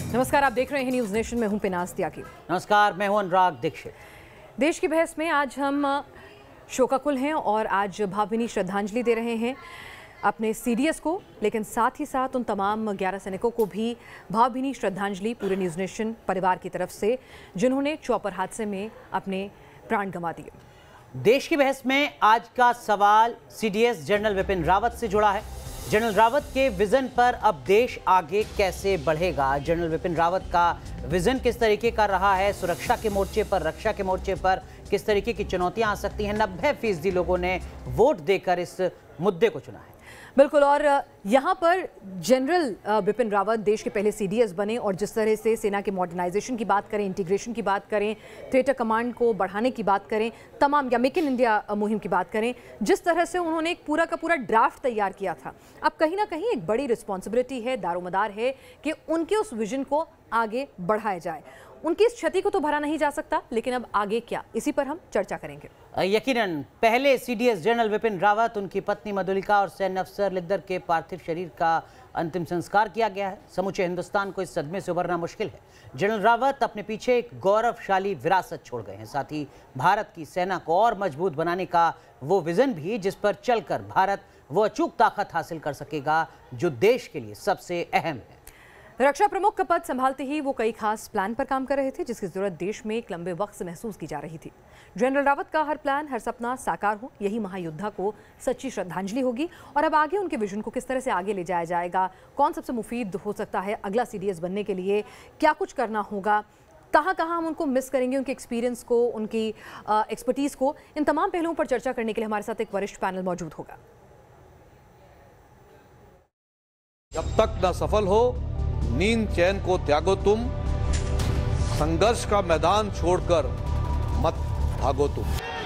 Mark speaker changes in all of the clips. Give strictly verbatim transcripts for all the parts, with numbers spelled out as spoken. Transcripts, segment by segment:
Speaker 1: नमस्कार, आप देख रहे हैं न्यूज नेशन में हूं पिनास त्यागी।
Speaker 2: नमस्कार, मैं हूं अनुराग दीक्षित।
Speaker 1: देश की बहस में आज हम शोकाकुल हैं और आज भावभीनी श्रद्धांजलि दे रहे हैं अपने सीडीएस को, लेकिन साथ ही साथ उन तमाम ग्यारह सैनिकों को भी भावभीनी श्रद्धांजलि पूरे न्यूज नेशन परिवार की तरफ से, जिन्होंने चॉपर हादसे में अपने प्राण गंवा दिए।
Speaker 2: देश की बहस में आज का सवाल सीडीएस जनरल विपिन रावत से जुड़ा है। जनरल रावत के विजन पर अब देश आगे कैसे बढ़ेगा? जनरल विपिन रावत का विजन किस तरीके का रहा है? सुरक्षा के मोर्चे पर, रक्षा के मोर्चे पर किस तरीके की चुनौतियां आ सकती हैं? नब्बे फीसदी लोगों ने वोट देकर इस मुद्दे को चुना है।
Speaker 1: बिल्कुल, और यहाँ पर जनरल बिपिन रावत देश के पहले सीडीएस बने और जिस तरह से सेना के मॉडर्नाइजेशन की बात करें, इंटीग्रेशन की बात करें, थिएटर कमांड को बढ़ाने की बात करें, तमाम या मेक इन इंडिया मुहिम की बात करें, जिस तरह से उन्होंने एक पूरा का पूरा ड्राफ्ट तैयार किया था, अब कहीं ना कहीं एक बड़ी रिस्पॉन्सिबिलिटी है, दारोमदार है कि उनके उस विजन को आगे बढ़ाया जाए। उनकी इस क्षति को तो भरा नहीं जा सकता, लेकिन अब आगे क्या, इसी पर हम चर्चा करेंगे।
Speaker 2: यकीनन पहले सीडीएस जनरल विपिन रावत, उनकी पत्नी मधुलिका और सैन्य अफसर लिद्दर के पार्थिव शरीर का अंतिम संस्कार किया गया है। समूचे हिंदुस्तान को इस सदमे से उबरना मुश्किल है। जनरल रावत अपने पीछे एक गौरवशाली विरासत छोड़ गए हैं, साथ ही भारत की सेना को और मजबूत बनाने का वो विजन भी, जिस पर चलकर भारत वो अचूक ताकत हासिल कर सकेगा जो देश के लिए सबसे अहम है।
Speaker 1: रक्षा प्रमुख का पद संभालते ही वो कई खास प्लान पर काम कर रहे थे, जिसकी जरूरत देश में एक लंबे वक्त से महसूस की जा रही थी। जनरल रावत का हर प्लान, हर सपना साकार हो, यही महायोद्धा को सच्ची श्रद्धांजलि होगी। और अब आगे उनके विजन को किस तरह से आगे ले जाया जाएगा, कौन सबसे मुफीद हो सकता है अगला सीडीएस बनने के लिए, क्या कुछ करना होगा, कहाँ कहाँ हम उनको मिस करेंगे, उनके एक्सपीरियंस को, उनकी एक्सपर्टीज को, इन तमाम पहलुओं पर चर्चा करने के लिए हमारे साथ एक वरिष्ठ पैनल मौजूद होगा।
Speaker 3: जब तक न सफल हो नींद चैन को त्यागो, तुम संघर्ष का मैदान छोड़कर मत भागो तुम।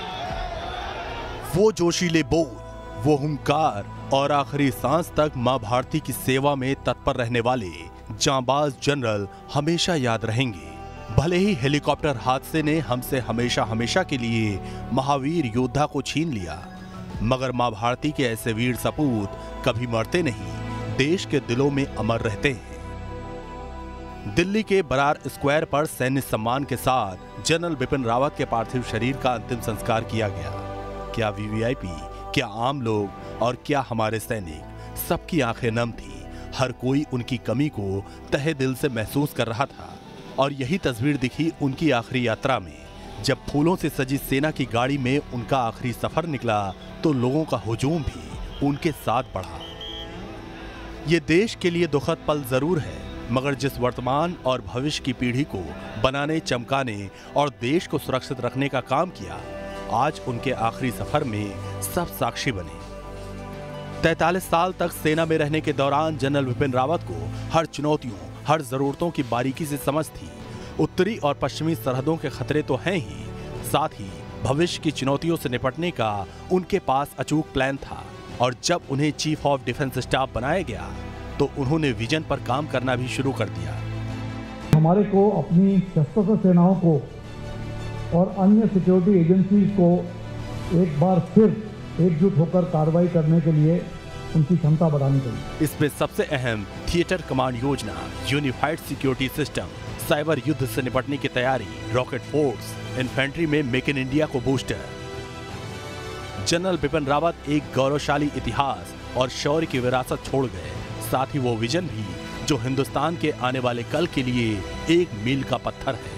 Speaker 4: वो जोशीले बोल, वो हुंकार और आखिरी सांस तक मां भारती की सेवा में तत्पर रहने वाले जांबाज जनरल हमेशा याद रहेंगे। भले ही हेलीकॉप्टर हादसे ने हमसे हमेशा हमेशा के लिए महावीर योद्धा को छीन लिया, मगर मां भारती के ऐसे वीर सपूत कभी मरते नहीं, देश के दिलों में अमर रहते हैं। दिल्ली के बरार स्क्वायर पर सैन्य सम्मान के साथ जनरल बिपिन रावत के पार्थिव शरीर का अंतिम संस्कार किया गया। क्या वीवीआईपी, क्या आम लोग और क्या हमारे सैनिक, सबकी आंखें नम थी। हर कोई उनकी कमी को तहे दिल से महसूस कर रहा था। और यही तस्वीर दिखी उनकी आखिरी यात्रा में, जब फूलों से सजी सेना की गाड़ी में उनका आखिरी सफर निकला तो लोगों का हुजूम भी उनके साथ बढ़ा। ये देश के लिए दुखद पल जरूर है, मगर जिस वर्तमान और भविष्य की पीढ़ी को बनाने, चमकाने और देश को सुरक्षित रखने का काम किया, आज उनके आखिरी सफर में सब साक्षी बने। तैंतालीस साल तक सेना में रहने के दौरान जनरल विपिन रावत को हर चुनौतियों, हर जरूरतों की बारीकी से समझ थी। उत्तरी और पश्चिमी सरहदों के खतरे तो हैं ही, साथ ही भविष्य की चुनौतियों से निपटने का उनके पास अचूक प्लान था। और जब उन्हें चीफ ऑफ डिफेंस स्टाफ बनाया गया तो उन्होंने विजन पर काम करना भी शुरू कर दिया।
Speaker 5: हमारे को अपनी सशस्त्र सेनाओं को और अन्य सिक्योरिटी एजेंसीज को एक बार फिर एकजुट होकर कार्रवाई करने के लिए उनकी क्षमता बढ़ानी चाहिए।
Speaker 4: इसमें सबसे अहम थिएटर कमांड योजना, यूनिफाइड सिक्योरिटी सिस्टम, साइबर युद्ध से निपटने की तैयारी, रॉकेट फोर्स, इन्फेंट्री में मेक इन इंडिया को बूस्टर। जनरल बिपिन रावत एक गौरवशाली इतिहास और शौर्य की विरासत छोड़ गए, साथ ही वो विजन भी जो हिंदुस्तान के आने वाले कल के लिए एक मील का पत्थर है।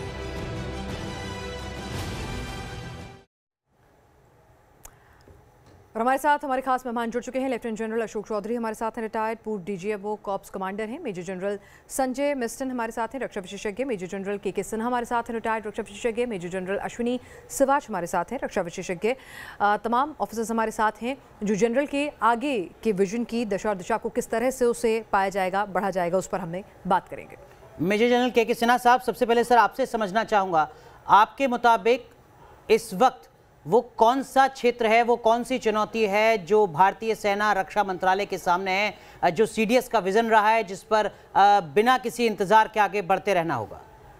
Speaker 1: और हमारे साथ हमारे खास मेहमान जुड़ चुके हैं। लेफ्टिनेंट जनरल अशोक चौधरी हमारे साथ हैं, रिटायर्ड पूर्व डीजीएफओ कॉर्प्स कमांडर हैं। मेजर जनरल संजय मिस्टन हमारे साथ हैं, रक्षा विशेषज्ञ। मेजर जनरल के के सिन्हा हमारे साथ हैं, रिटायर्ड रक्षा विशेषज्ञ। मेजर जनरल अश्विनी सिवाच हमारे साथ हैं, रक्षा विशेषज्ञ। तमाम ऑफिसर्स हमारे साथ हैं जो जनरल के आगे के विजन की दशा और दिशा को किस तरह से उसे पाया जाएगा, बढ़ा जाएगा, उस पर हमने बात करेंगे।
Speaker 2: मेजर जनरल के के सिन्हा साहब, सबसे पहले सर आपसे समझना चाहूँगा, आपके मुताबिक इस वक्त वो कौन सा क्षेत्र है, वो कौन सी चुनौती है जो भारतीय सेना रक्षा मंत्रालय के सामने है, जो सीडीएस का विजन रहा है, जिस पर बिना किसी इंतजार के आगे बढ़ते रहना होगा?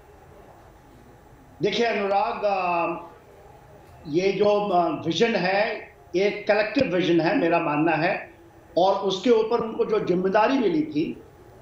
Speaker 6: देखिए अनुराग, ये जो विजन है एक कलेक्टिव विजन है, मेरा मानना है, और उसके ऊपर उनको जो जिम्मेदारी मिली थी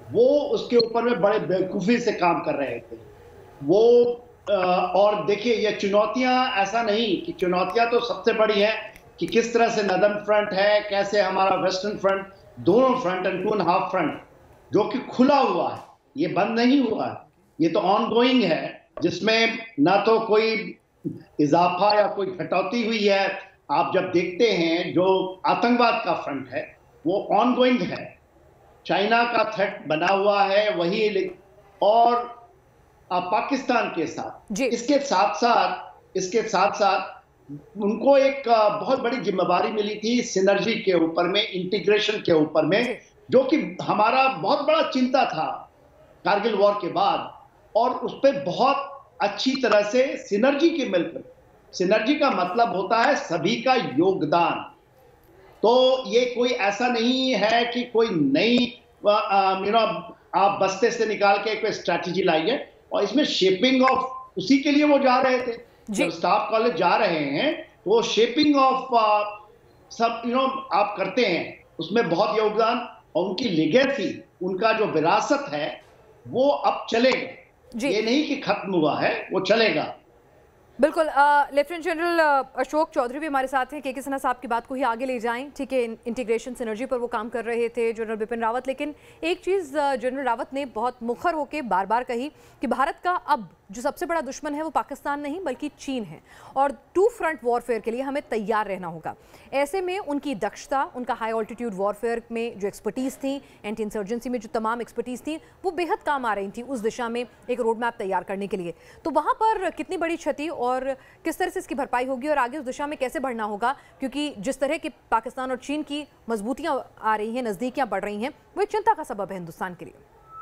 Speaker 6: वो उसके ऊपर में बड़े बेवकूफ़ी से काम कर रहे थे वो। और देखिए ये चुनौतियां, ऐसा नहीं कि चुनौतियां तो सबसे बड़ी है कि किस तरह से नदर्न फ्रंट है, कैसे हमारा वेस्टर्न फ्रंट, दोनों front and two and half front जो कि खुला हुआ है, ये बंद नहीं हुआ है, ये तो ऑन गोइंग है, जिसमें ना तो कोई इजाफा या कोई घटौती हुई है। आप जब देखते हैं जो आतंकवाद का फ्रंट है वो ऑन गोइंग है, चाइना का थ्रेट बना हुआ है वही, और पाकिस्तान के साथ इसके साथ साथ इसके साथ साथ उनको एक बहुत बड़ी जिम्मेदारी मिली थी सिनर्जी के ऊपर में, इंटीग्रेशन के ऊपर में, जो कि हमारा बहुत बड़ा चिंता था कारगिल वॉर के बाद, और उस पर बहुत अच्छी तरह से सिनर्जी के मिलकर, सिनर्जी का मतलब होता है सभी का योगदान। तो ये कोई ऐसा नहीं है कि कोई नई यू नो आप बस्ते से निकाल के कोई स्ट्रैटेजी लाई है, और इसमें शेपिंग ऑफ उसी के लिए वो जा रहे थे। जब स्टाफ कॉलेज जा रहे हैं तो वो शेपिंग ऑफ सब यू नो आप करते हैं, उसमें बहुत योगदान, और उनकी लेगेसी, उनका जो विरासत है वो अब चलेगा, ये नहीं कि खत्म हुआ है, वो चलेगा।
Speaker 1: बिल्कुल। लेफ्टिनेंट जनरल अशोक चौधरी भी हमारे साथ हैं, के के सिन्हा साहब की बात को ही आगे ले जाएं। ठीक है, इंटीग्रेशन सिनर्जी पर वो काम कर रहे थे जनरल बिपिन रावत, लेकिन एक चीज़ जनरल रावत ने बहुत मुखर होकर बार बार कही कि भारत का अब जो सबसे बड़ा दुश्मन है वो पाकिस्तान नहीं बल्कि चीन है, और टू फ्रंट वॉरफेयर के लिए हमें तैयार रहना होगा। ऐसे में उनकी दक्षता, उनका हाई ऑल्टीट्यूड वॉरफेयर में जो एक्सपर्टीज़ थी, एंटी इंसर्जेंसी में जो तमाम एक्सपर्टीज़ थी, वो बेहद काम आ रही थी उस दिशा में एक रोड मैप तैयार करने के लिए। तो वहाँ पर कितनी बड़ी क्षति और किस तरह से इसकी भरपाई होगी और आगे उस दिशा में कैसे बढ़ना होगा, क्योंकि जिस तरह की पाकिस्तान और चीन की मजबूतियाँ आ रही हैं, नज़दीकियाँ बढ़ रही हैं, वो एक चिंता का सबब है हिंदुस्तान के लिए।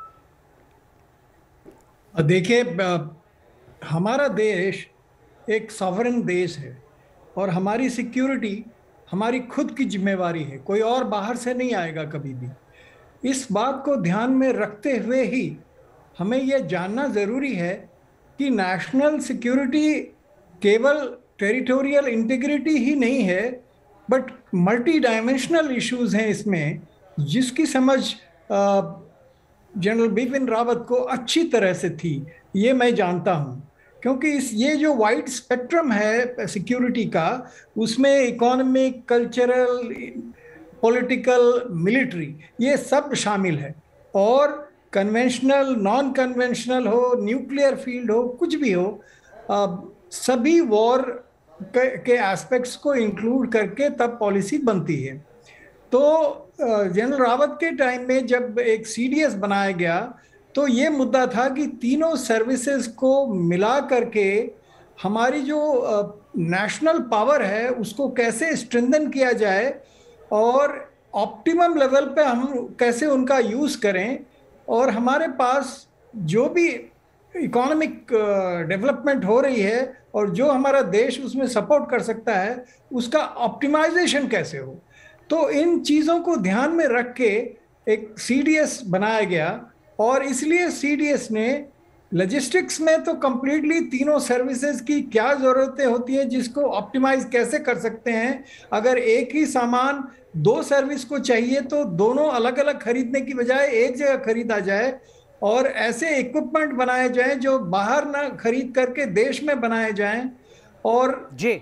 Speaker 7: देखिए, हमारा देश एक सॉवरेन देश है और हमारी सिक्योरिटी हमारी खुद की जिम्मेवारी है, कोई और बाहर से नहीं आएगा कभी भी। इस बात को ध्यान में रखते हुए ही हमें यह जानना ज़रूरी है कि नेशनल सिक्योरिटी केवल टेरिटोरियल इंटीग्रिटी ही नहीं है, बट मल्टी डायमेंशनल इश्यूज हैं इसमें, जिसकी समझ जनरल बिपिन रावत को अच्छी तरह से थी, ये मैं जानता हूँ। क्योंकि इस ये जो वाइड स्पेक्ट्रम है सिक्योरिटी का, उसमें इकोनॉमिक, कल्चरल, पॉलिटिकल, मिलिट्री, ये सब शामिल है, और कन्वेंशनल, नॉन कन्वेंशनल हो, न्यूक्लियर फील्ड हो, कुछ भी हो, आ, सभी वॉर के एस्पेक्ट्स को इंक्लूड करके तब पॉलिसी बनती है। तो जनरल रावत के टाइम में जब एक सी डी एस बनाया गया तो ये मुद्दा था कि तीनों सर्विसेज को मिला करके हमारी जो नेशनल पावर है उसको कैसे स्ट्रेंथन किया जाए और ऑप्टिमम लेवल पे हम कैसे उनका यूज़ करें, और हमारे पास जो भी इकोनॉमिक डेवलपमेंट हो रही है और जो हमारा देश उसमें सपोर्ट कर सकता है उसका ऑप्टिमाइजेशन कैसे हो। तो इन चीज़ों को ध्यान में रख के एक सी डी एस बनाया गया, और इसलिए सी डी एस ने लॉजिस्टिक्स में तो कंप्लीटली तीनों सर्विसेज की क्या ज़रूरतें होती हैं, जिसको ऑप्टिमाइज कैसे कर सकते हैं। अगर एक ही सामान दो सर्विस को चाहिए तो दोनों अलग अलग खरीदने की बजाय एक जगह खरीदा जाए, और ऐसे इक्विपमेंट बनाए जाएं जो बाहर ना खरीद करके देश में बनाए जाएं। और जी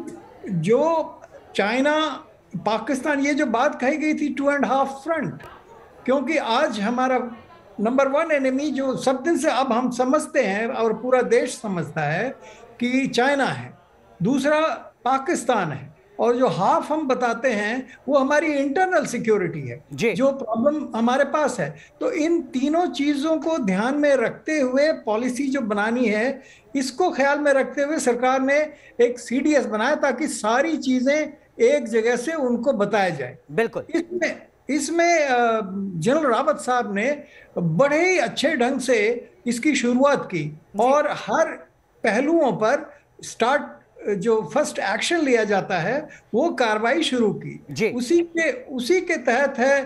Speaker 7: जो चाइना, पाकिस्तान, ये जो बात कही गई थी टू एंड हाफ फ्रंट, क्योंकि आज हमारा नंबर वन एनिमी जो सब दिन से अब हम समझते हैं और पूरा देश समझता है कि चाइना है, दूसरा पाकिस्तान है, और जो हाफ हम बताते हैं वो हमारी इंटरनल सिक्योरिटी है जो प्रॉब्लम हमारे पास है। तो इन तीनों चीज़ों को ध्यान में रखते हुए पॉलिसी जो बनानी है, इसको ख्याल में रखते हुए सरकार ने एक सी डी एस बनाया ताकि सारी चीज़ें एक जगह से उनको बताया जाए। बिल्कुल। इसमें इसमें जनरल रावत साहब ने बड़े ही अच्छे ढंग से इसकी शुरुआत की, और हर पहलुओं पर स्टार्ट जो फर्स्ट एक्शन लिया जाता है वो कार्रवाई शुरू की। उसी के उसी के तहत है,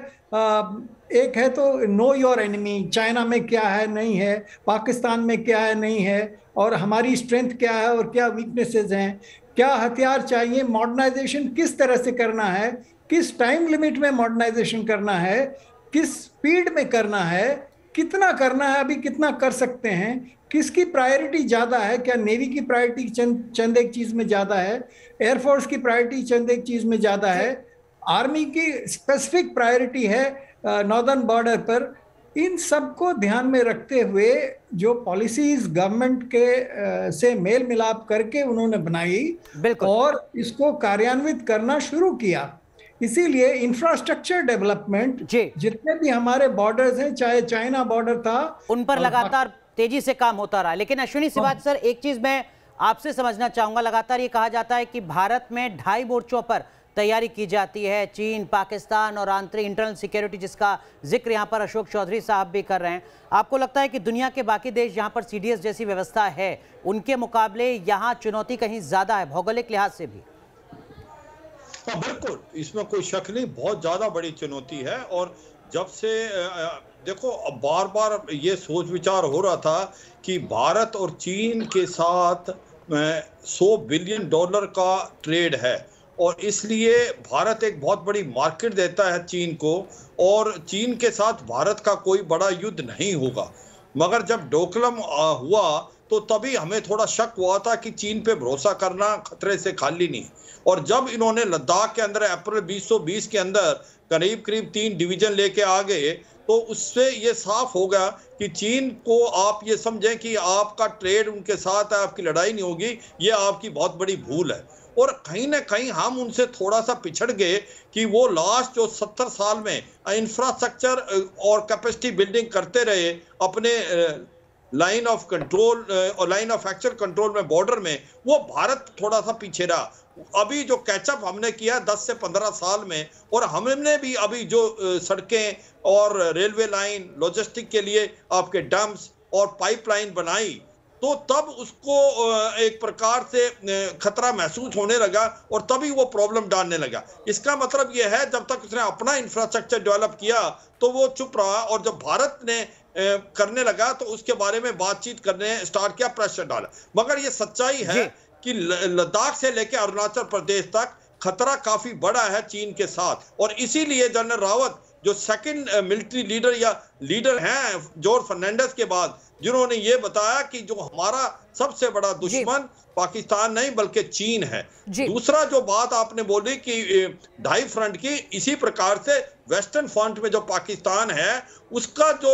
Speaker 7: एक है तो नो योर एनिमी, चाइना में क्या है नहीं है, पाकिस्तान में क्या है नहीं है, और हमारी स्ट्रेंथ क्या है और क्या वीकनेसेस हैं, क्या हथियार चाहिए, मॉडर्नाइजेशन किस तरह से करना है, किस टाइम लिमिट में मॉडर्नाइजेशन करना है, किस स्पीड में करना है, कितना करना है, अभी कितना कर सकते हैं, किसकी प्रायोरिटी ज़्यादा है, क्या नेवी की प्रायोरिटी चंद चंद एक चीज़ में ज़्यादा है, एयरफोर्स की प्रायोरिटी चंद एक चीज़ में ज़्यादा है, आर्मी की स्पेसिफिक प्रायोरिटी है नॉर्दर्न बॉर्डर पर। इन सब को ध्यान में रखते हुए जो पॉलिसीज गवर्नमेंट के आ, से मेल मिलाप करके उन्होंने बनाई और इसको कार्यान्वित करना शुरू किया। इसीलिए इंफ्रास्ट्रक्चर डेवलपमेंट, जितने भी हमारे बॉर्डर्स हैं, चाहे चाइना बॉर्डर था,
Speaker 2: उन पर लगातार तेजी से काम होता रहा। लेकिन अश्विनी सिवाच सर, एक चीज मैं आपसे समझना चाहूंगा, लगातार ये कहा जाता है कि भारत में ढाई मोर्चों पर तैयारी की जाती है, चीन, पाकिस्तान और आंतरिक इंटरनल सिक्योरिटी, जिसका जिक्र यहाँ पर अशोक चौधरी साहब भी कर रहे हैं। आपको लगता है कि दुनिया के बाकी देश जहाँ पर सीडीएस जैसी व्यवस्था है, उनके मुकाबले यहाँ चुनौती कहीं ज्यादा है भौगोलिक लिहाज से भी?
Speaker 8: हाँ बिल्कुल, इसमें कोई शक नहीं, बहुत ज्यादा बड़ी चुनौती है। और जब से देखो बार बार ये सोच विचार हो रहा था कि भारत और चीन के साथ सौ बिलियन डॉलर का ट्रेड है और इसलिए भारत एक बहुत बड़ी मार्केट देता है चीन को, और चीन के साथ भारत का कोई बड़ा युद्ध नहीं होगा। मगर जब डोकलाम हुआ तो तभी हमें थोड़ा शक हुआ था कि चीन पे भरोसा करना खतरे से खाली नहीं। और जब इन्होंने लद्दाख के अंदर अप्रैल बीस सौ बीस के अंदर करीब करीब तीन डिवीजन लेके आ गए, तो उससे ये साफ होगा कि चीन को आप ये समझें कि आपका ट्रेड उनके साथ है, आपकी लड़ाई नहीं होगी, ये आपकी बहुत बड़ी भूल है। और कहीं ना कहीं हम उनसे थोड़ा सा पिछड़ गए कि वो लास्ट जो सत्तर साल में इंफ्रास्ट्रक्चर और कैपेसिटी बिल्डिंग करते रहे अपने लाइन ऑफ कंट्रोल और लाइन ऑफ एक्शन कंट्रोल में, बॉर्डर में, वो भारत थोड़ा सा पीछे रहा। अभी जो कैचअप हमने किया दस से पंद्रह साल में, और हमने भी अभी जो सड़कें और रेलवे लाइन, लॉजिस्टिक के लिए आपके डम्प्स और पाइपलाइन बनाई, तो तब उसको एक प्रकार से खतरा महसूस होने लगा और तभी वो प्रॉब्लम डालने लगा। इसका मतलब ये है जब तक उसने अपना इंफ्रास्ट्रक्चर डेवलप किया तो वो चुप रहा, और जब भारत ने करने लगा तो उसके बारे में बातचीत करने स्टार्ट किया, प्रेशर डाला। मगर ये सच्चाई है कि लद्दाख से लेकर अरुणाचल प्रदेश तक खतरा काफी बड़ा है चीन के साथ। और इसीलिए जनरल रावत जो सेकंड मिलिट्री लीडर या लीडर हैं जॉर्ज फर्नांडिस के बाद, जिन्होंने ये बताया कि जो हमारा सबसे बड़ा दुश्मन पाकिस्तान नहीं बल्कि चीन है। दूसरा जो बात आपने बोली कि ढाई फ्रंट की, इसी प्रकार से वेस्टर्न फ्रंट में जो पाकिस्तान है उसका जो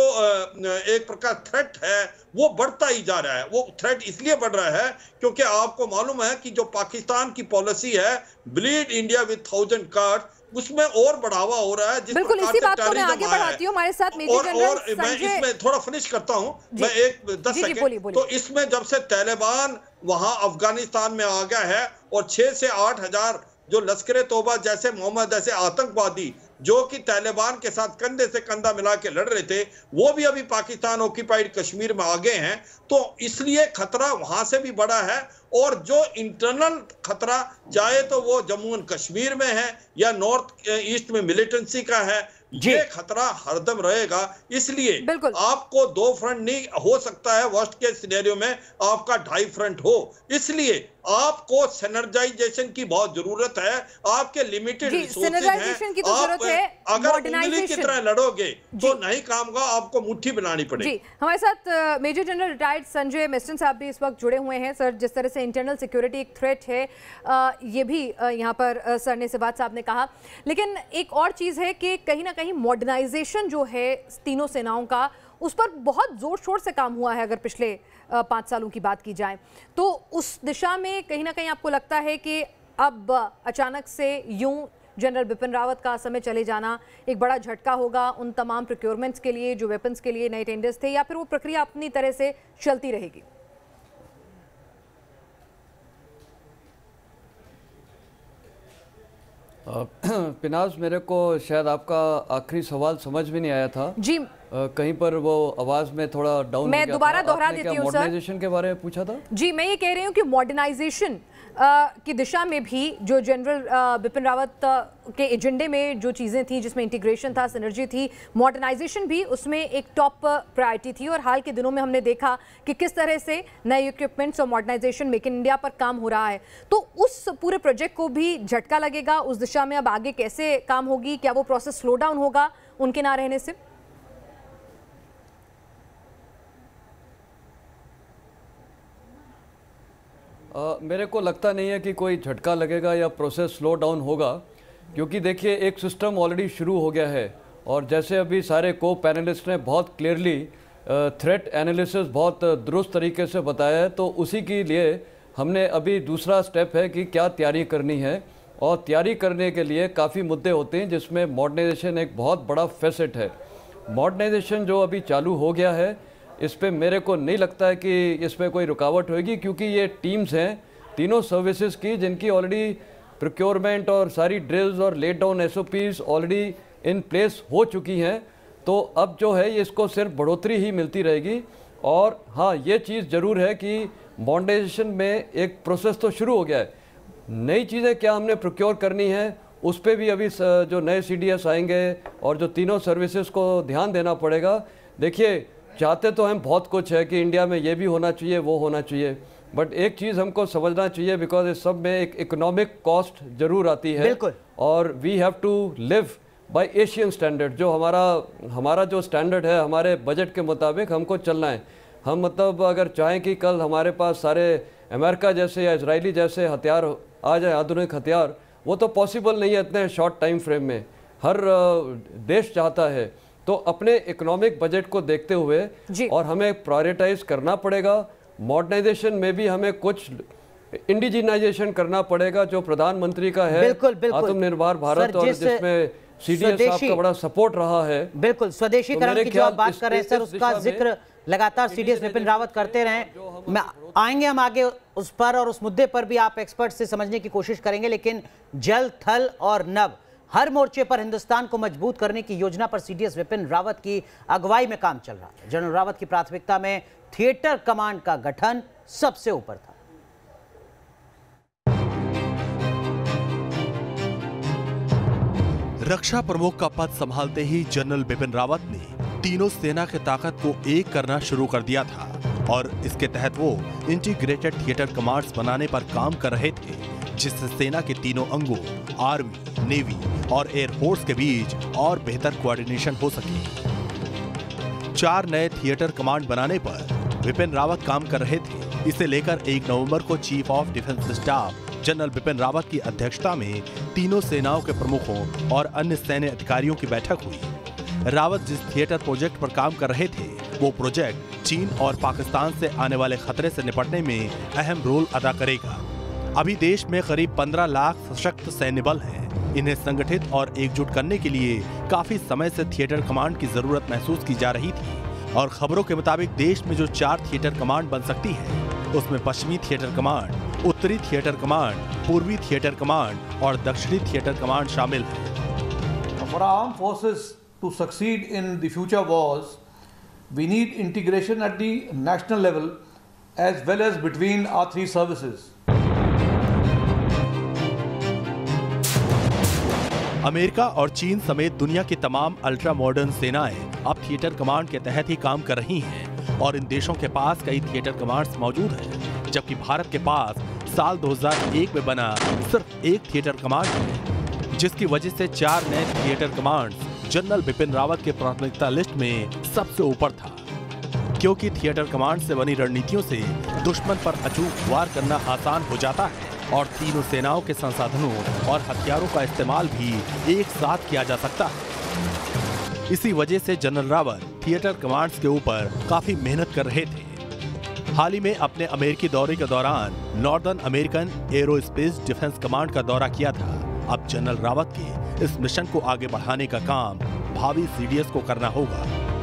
Speaker 8: एक प्रकार थ्रेट है वो बढ़ता ही जा रहा है। वो थ्रेट इसलिए बढ़ रहा है क्योंकि आपको मालूम है कि जो पाकिस्तान की पॉलिसी है bleed India with thousand card, उसमें और बढ़ावा हो रहा है। जिस
Speaker 1: बिल्कुल, इसी बात को मैं आगे बढ़ाती हूँ। हमारे साथ मेजर जनरल
Speaker 8: और मैं इसमें थोड़ा फिनिश करता हूँ, मैं एक दस सेकंड। तो इसमें जब से तालिबान वहां अफगानिस्तान में आ गया है और छह से आठ हजार जो लश्कर तौबा जैसे मोहम्मद जैसे आतंकवादी जो कि तालिबान के साथ कंधे से कंधा मिला के लड़ रहे थे, वो भी अभी पाकिस्तान ऑक्यूपाइड कश्मीर में आ गए हैं। तो इसलिए खतरा वहां से भी बड़ा है। और जो इंटरनल खतरा चाहे तो वो जम्मू एंड कश्मीर में है या नॉर्थ ईस्ट में मिलिटेंसी का है, ये खतरा हरदम रहेगा। इसलिए आपको दो फ्रंट नहीं हो सकता है, वर्स्ट केस सिनेरियो में आपका ढाई फ्रंट हो। इसलिए आपको सिनर्जाइजेशन की बहुत जरूरत है। आपके लिमिटेड रिसोर्सेज हैं,
Speaker 1: तो
Speaker 8: आप अगर उंगली की तरह लड़ोगे तो नहीं काम का, आपको मुट्ठी बनानी पड़ेगी।
Speaker 1: जी, हमारे साथ major general retired Sanjay Meston साहब भी इस वक्त जुड़े हुए हैं। सर, जिस तरह से इंटरनल सिक्योरिटी एक थ्रेट है, आ, ये भी यहाँ पर सर ने सिवाच साहब ने कहा, लेकिन एक और चीज़ है कि कहीं ना कहीं मॉडर्नाइजेशन जो है तीनों सेनाओं का, उस पर बहुत जोर शोर से काम हुआ है। अगर पिछले पाँच सालों की बात की जाए तो उस दिशा में कहीं ना कहीं आपको लगता है कि अब अचानक से यूं जनरल बिपिन रावत का समय चले जाना एक बड़ा झटका होगा उन तमाम प्रोक्योरमेंट्स के लिए, जो वेपन्स के लिए नए टेंडर्स थे, या फिर वो प्रक्रिया अपनी तरह से चलती रहेगी?
Speaker 9: पिनाज, मेरे को शायद आपका आखिरी सवाल समझ में नहीं आया था
Speaker 1: जी।
Speaker 9: आ, कहीं पर वो आवाज में थोड़ा डाउन,
Speaker 1: मैं दोबारा दोहरा देती हूँ।
Speaker 9: मॉडर्नाइजेशन के बारे में पूछा था
Speaker 1: जी। मैं ये कह रही हूँ कि मॉडर्नाइजेशन की दिशा में भी जो जनरल बिपिन रावत के एजेंडे में जो चीज़ें थी, जिसमें इंटीग्रेशन था, सिनर्जी थी, मॉडर्नाइजेशन भी उसमें एक टॉप प्रायोरिटी थी। और हाल के दिनों में हमने देखा कि किस तरह से नए इक्विपमेंट्स और मॉडर्नाइजेशन मेक इन इंडिया पर काम हो रहा है। तो उस पूरे प्रोजेक्ट को भी झटका लगेगा, उस दिशा में अब आगे कैसे काम होगी? क्या वो प्रोसेस स्लो डाउन होगा उनके ना रहने से?
Speaker 9: आ, मेरे को लगता नहीं है कि कोई झटका लगेगा या प्रोसेस स्लो डाउन होगा, क्योंकि देखिए एक सिस्टम ऑलरेडी शुरू हो गया है और जैसे अभी सारे को पैनलिस्ट ने बहुत क्लियरली थ्रेट एनालिसिस बहुत दुरुस्त तरीके से बताया है, तो उसी के लिए हमने अभी दूसरा स्टेप है कि क्या तैयारी करनी है। और तैयारी करने के लिए काफ़ी मुद्दे होते हैं जिसमें मॉडर्नाइजेशन एक बहुत बड़ा फैसेट है। मॉडर्नाइजेशन जो अभी चालू हो गया है, इस पे मेरे को नहीं लगता है कि इसमें कोई रुकावट होगी, क्योंकि ये टीम्स हैं तीनों सर्विसेज की जिनकी ऑलरेडी प्रोक्योरमेंट और सारी ड्रिल्स और laid down S O Ps already in place हो चुकी हैं। तो अब जो है ये इसको सिर्फ बढ़ोतरी ही मिलती रहेगी। और हाँ, ये चीज़ ज़रूर है कि मॉडर्नाइजेशन में एक प्रोसेस तो शुरू हो गया है। नई चीज़ें क्या हमने प्रोक्योर करनी है उस पर भी अभी जो नए सी डी एस आएंगे और जो तीनों सर्विसेज को ध्यान देना पड़ेगा। देखिए, चाहते तो हम बहुत कुछ है कि इंडिया में ये भी होना चाहिए, वो होना चाहिए, बट एक चीज़ हमको समझना चाहिए, बिकॉज इस सब में एक इकोनॉमिक कॉस्ट जरूर आती है।
Speaker 2: बिल्कुल।
Speaker 9: और we have to live by Asian standard. जो हमारा हमारा जो स्टैंडर्ड है, हमारे बजट के मुताबिक हमको चलना है। हम मतलब अगर चाहें कि कल हमारे पास सारे अमेरिका जैसे या इजरायली जैसे हथियार आ जाए, आधुनिक हथियार, वो तो पॉसिबल नहीं है इतने शॉर्ट टाइम फ्रेम में। हर देश चाहता है, तो अपने इकोनॉमिक बजट को देखते हुए और हमें प्रायोरिटाइज करना पड़ेगा। मॉडर्नाइजेशन में भी हमें कुछ इंडिजिनाइजेशन करना पड़ेगा जो प्रधानमंत्री का है, आत्मनिर्भर भारत, और जिसमें सीडीएस साहब का बड़ा सपोर्ट रहा है।
Speaker 2: बिल्कुल, स्वदेशीकरण की जो आप बात कर रहे हैं सर, उसका जिक्र लगातार सीडीएस विपिन रावत करते रहे। मैं आएंगे हम आगे उस पर, और उस मुद्दे पर भी आप एक्सपर्ट से समझने की कोशिश करेंगे। लेकिन जल, थल और नभ हर मोर्चे पर हिंदुस्तान को मजबूत करने की योजना पर सीडीएस विपिन रावत की अगुवाई में काम चल रहा है। जनरल रावत की प्राथमिकता में थिएटर कमांड का गठन सबसे ऊपर था।
Speaker 4: रक्षा प्रमुख का पद संभालते ही जनरल बिपिन रावत ने तीनों सेना की ताकत को एक करना शुरू कर दिया था और इसके तहत वो इंटीग्रेटेड थिएटर कमांड्स बनाने पर काम कर रहे थे, जिससे सेना के तीनों अंगों आर्मी, नेवी और एयरफोर्स के बीच और बेहतर कोऑर्डिनेशन हो सके। चार नए थिएटर कमांड बनाने पर विपिन रावत काम कर रहे थे। इसे लेकर एक नवंबर को chief of defence staff general Bipin Rawat की अध्यक्षता में तीनों सेनाओं के प्रमुखों और अन्य सैन्य अधिकारियों की बैठक हुई। रावत जिस थिएटर प्रोजेक्ट पर काम कर रहे थे, वो प्रोजेक्ट चीन और पाकिस्तान से आने वाले खतरे से निपटने में अहम रोल अदा करेगा। अभी देश में करीब पंद्रह लाख सशक्त सैन्य बल हैं। इन्हें संगठित और एकजुट करने के लिए काफी समय से थिएटर कमांड की जरूरत महसूस की जा रही थी और खबरों के मुताबिक देश में जो चार थिएटर कमांड बन सकती है, उसमें पश्चिमी थिएटर कमांड, उत्तरी थिएटर कमांड, पूर्वी थिएटर कमांड और दक्षिणी थिएटर कमांड शामिल है।
Speaker 3: For our armed forces to succeed in the future wars, we need integration at the national level as well as between our three services.
Speaker 4: America और चीन समेत दुनिया की तमाम अल्ट्रा मॉडर्न सेनाएं अब थिएटर कमांड के तहत ही काम कर रही हैं और इन देशों के पास कई थिएटर कमांड्स मौजूद हैं, जबकि भारत के पास साल दो हज़ार एक में बना सिर्फ एक थिएटर कमांड है, जिसकी वजह से चार नए theatre commands general Bipin Rawat के प्राथमिकता लिस्ट में सबसे ऊपर था। क्योंकि थिएटर कमांड से बनी रणनीतियों से दुश्मन पर अचूक वार करना आसान हो जाता है और तीनों सेनाओं के संसाधनों और हथियारों का इस्तेमाल भी एक साथ किया जा सकता है। इसी वजह से जनरल रावत थिएटर कमांड्स के ऊपर काफी मेहनत कर रहे थे। हाल ही में अपने अमेरिकी दौरे के दौरान northern American aerospace defence command का दौरा किया था। अब जनरल रावत के इस मिशन को आगे बढ़ाने का काम भावी सीडीएस को करना होगा।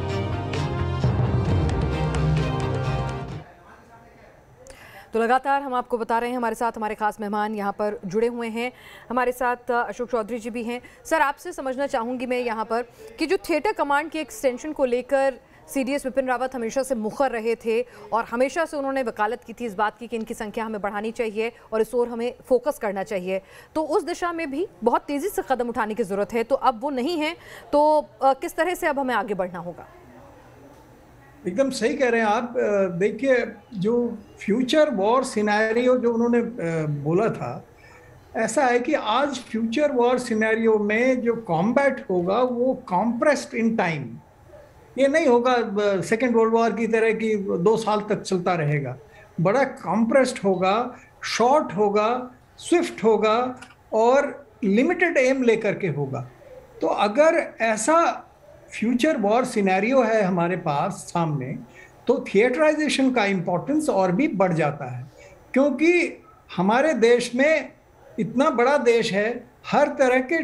Speaker 1: तो लगातार हम आपको बता रहे हैं, हमारे साथ हमारे खास मेहमान यहाँ पर जुड़े हुए हैं। हमारे साथ अशोक चौधरी जी भी हैं। सर, आपसे समझना चाहूँगी मैं यहाँ पर कि जो थिएटर कमांड की एक्सटेंशन को लेकर सीडीएस विपिन रावत हमेशा से मुखर रहे थे और हमेशा से उन्होंने वकालत की थी इस बात की कि इनकी संख्या हमें बढ़ानी चाहिए और इस ओर हमें फोकस करना चाहिए, तो उस दिशा में भी बहुत तेज़ी से कदम उठाने की ज़रूरत है। तो अब वो नहीं है, तो किस तरह से अब हमें आगे बढ़ना होगा?
Speaker 7: एकदम सही कह रहे हैं आप। देखिए, जो फ्यूचर वॉर सिनेरियो जो उन्होंने बोला था, ऐसा है कि आज फ्यूचर वॉर सिनेरियो में जो कॉम्बैट होगा वो कॉम्प्रेस्ड इन टाइम, ये नहीं होगा सेकेंड वर्ल्ड वॉर की तरह कि दो साल तक चलता रहेगा। बड़ा कॉम्प्रेस्ड होगा, शॉर्ट होगा, स्विफ्ट होगा और लिमिटेड एम लेकर के होगा। तो अगर ऐसा फ्यूचर वॉर सिनेरियो है हमारे पास सामने, तो थिएटराइजेशन का इम्पोर्टेंस और भी बढ़ जाता है, क्योंकि हमारे देश में इतना बड़ा देश है, हर तरह के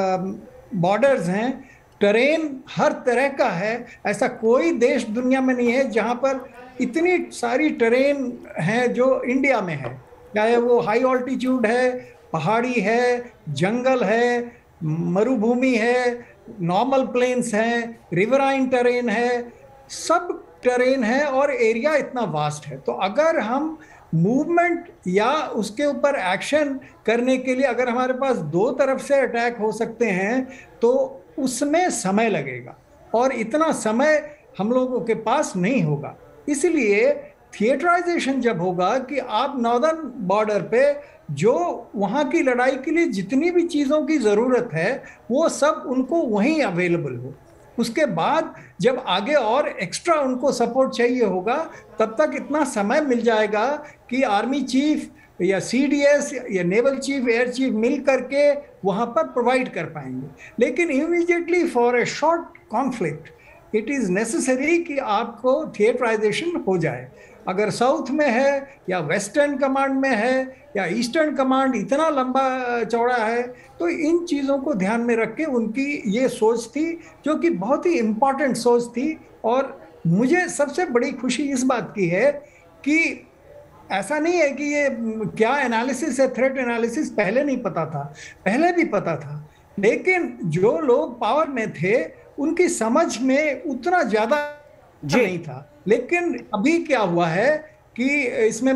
Speaker 7: बॉर्डर्स हैं, टेरेन हर तरह का है। ऐसा कोई देश दुनिया में नहीं है जहां पर इतनी सारी टेरेन है जो इंडिया में है, चाहे वो हाई ऑल्टीट्यूड है, पहाड़ी है, जंगल है, मरुभूमि है, नॉर्मल प्लेन्स हैं, रिवराइन टेरेन है, सब टेरेन है और एरिया इतना वास्ट है। तो अगर हम मूवमेंट या उसके ऊपर एक्शन करने के लिए अगर हमारे पास दो तरफ से अटैक हो सकते हैं तो उसमें समय लगेगा और इतना समय हम लोगों के पास नहीं होगा। इसलिए थिएटराइजेशन जब होगा कि आप नॉर्दर्न बॉर्डर पे जो वहाँ की लड़ाई के लिए जितनी भी चीज़ों की ज़रूरत है वो सब उनको वहीं अवेलेबल हो। उसके बाद जब आगे और एक्स्ट्रा उनको सपोर्ट चाहिए होगा तब तक इतना समय मिल जाएगा कि आर्मी चीफ या सीडीएस या नेवल चीफ, एयर चीफ मिल करके वहाँ पर प्रोवाइड कर पाएंगे। लेकिन immediately for a short conflict it is necessary कि आपको थिएटराइजेशन हो जाए। अगर साउथ में है या वेस्टर्न कमांड में है या ईस्टर्न कमांड इतना लंबा चौड़ा है, तो इन चीज़ों को ध्यान में रख के उनकी ये सोच थी जो कि बहुत ही इम्पॉर्टेंट सोच थी। और मुझे सबसे बड़ी खुशी इस बात की है कि ऐसा नहीं है कि ये क्या एनालिसिस है, थ्रेट एनालिसिस पहले नहीं पता था, पहले भी पता था, लेकिन जो लोग पावर में थे उनकी समझ में उतना ज़्यादा नहीं था। लेकिन अभी क्या हुआ है कि इसमें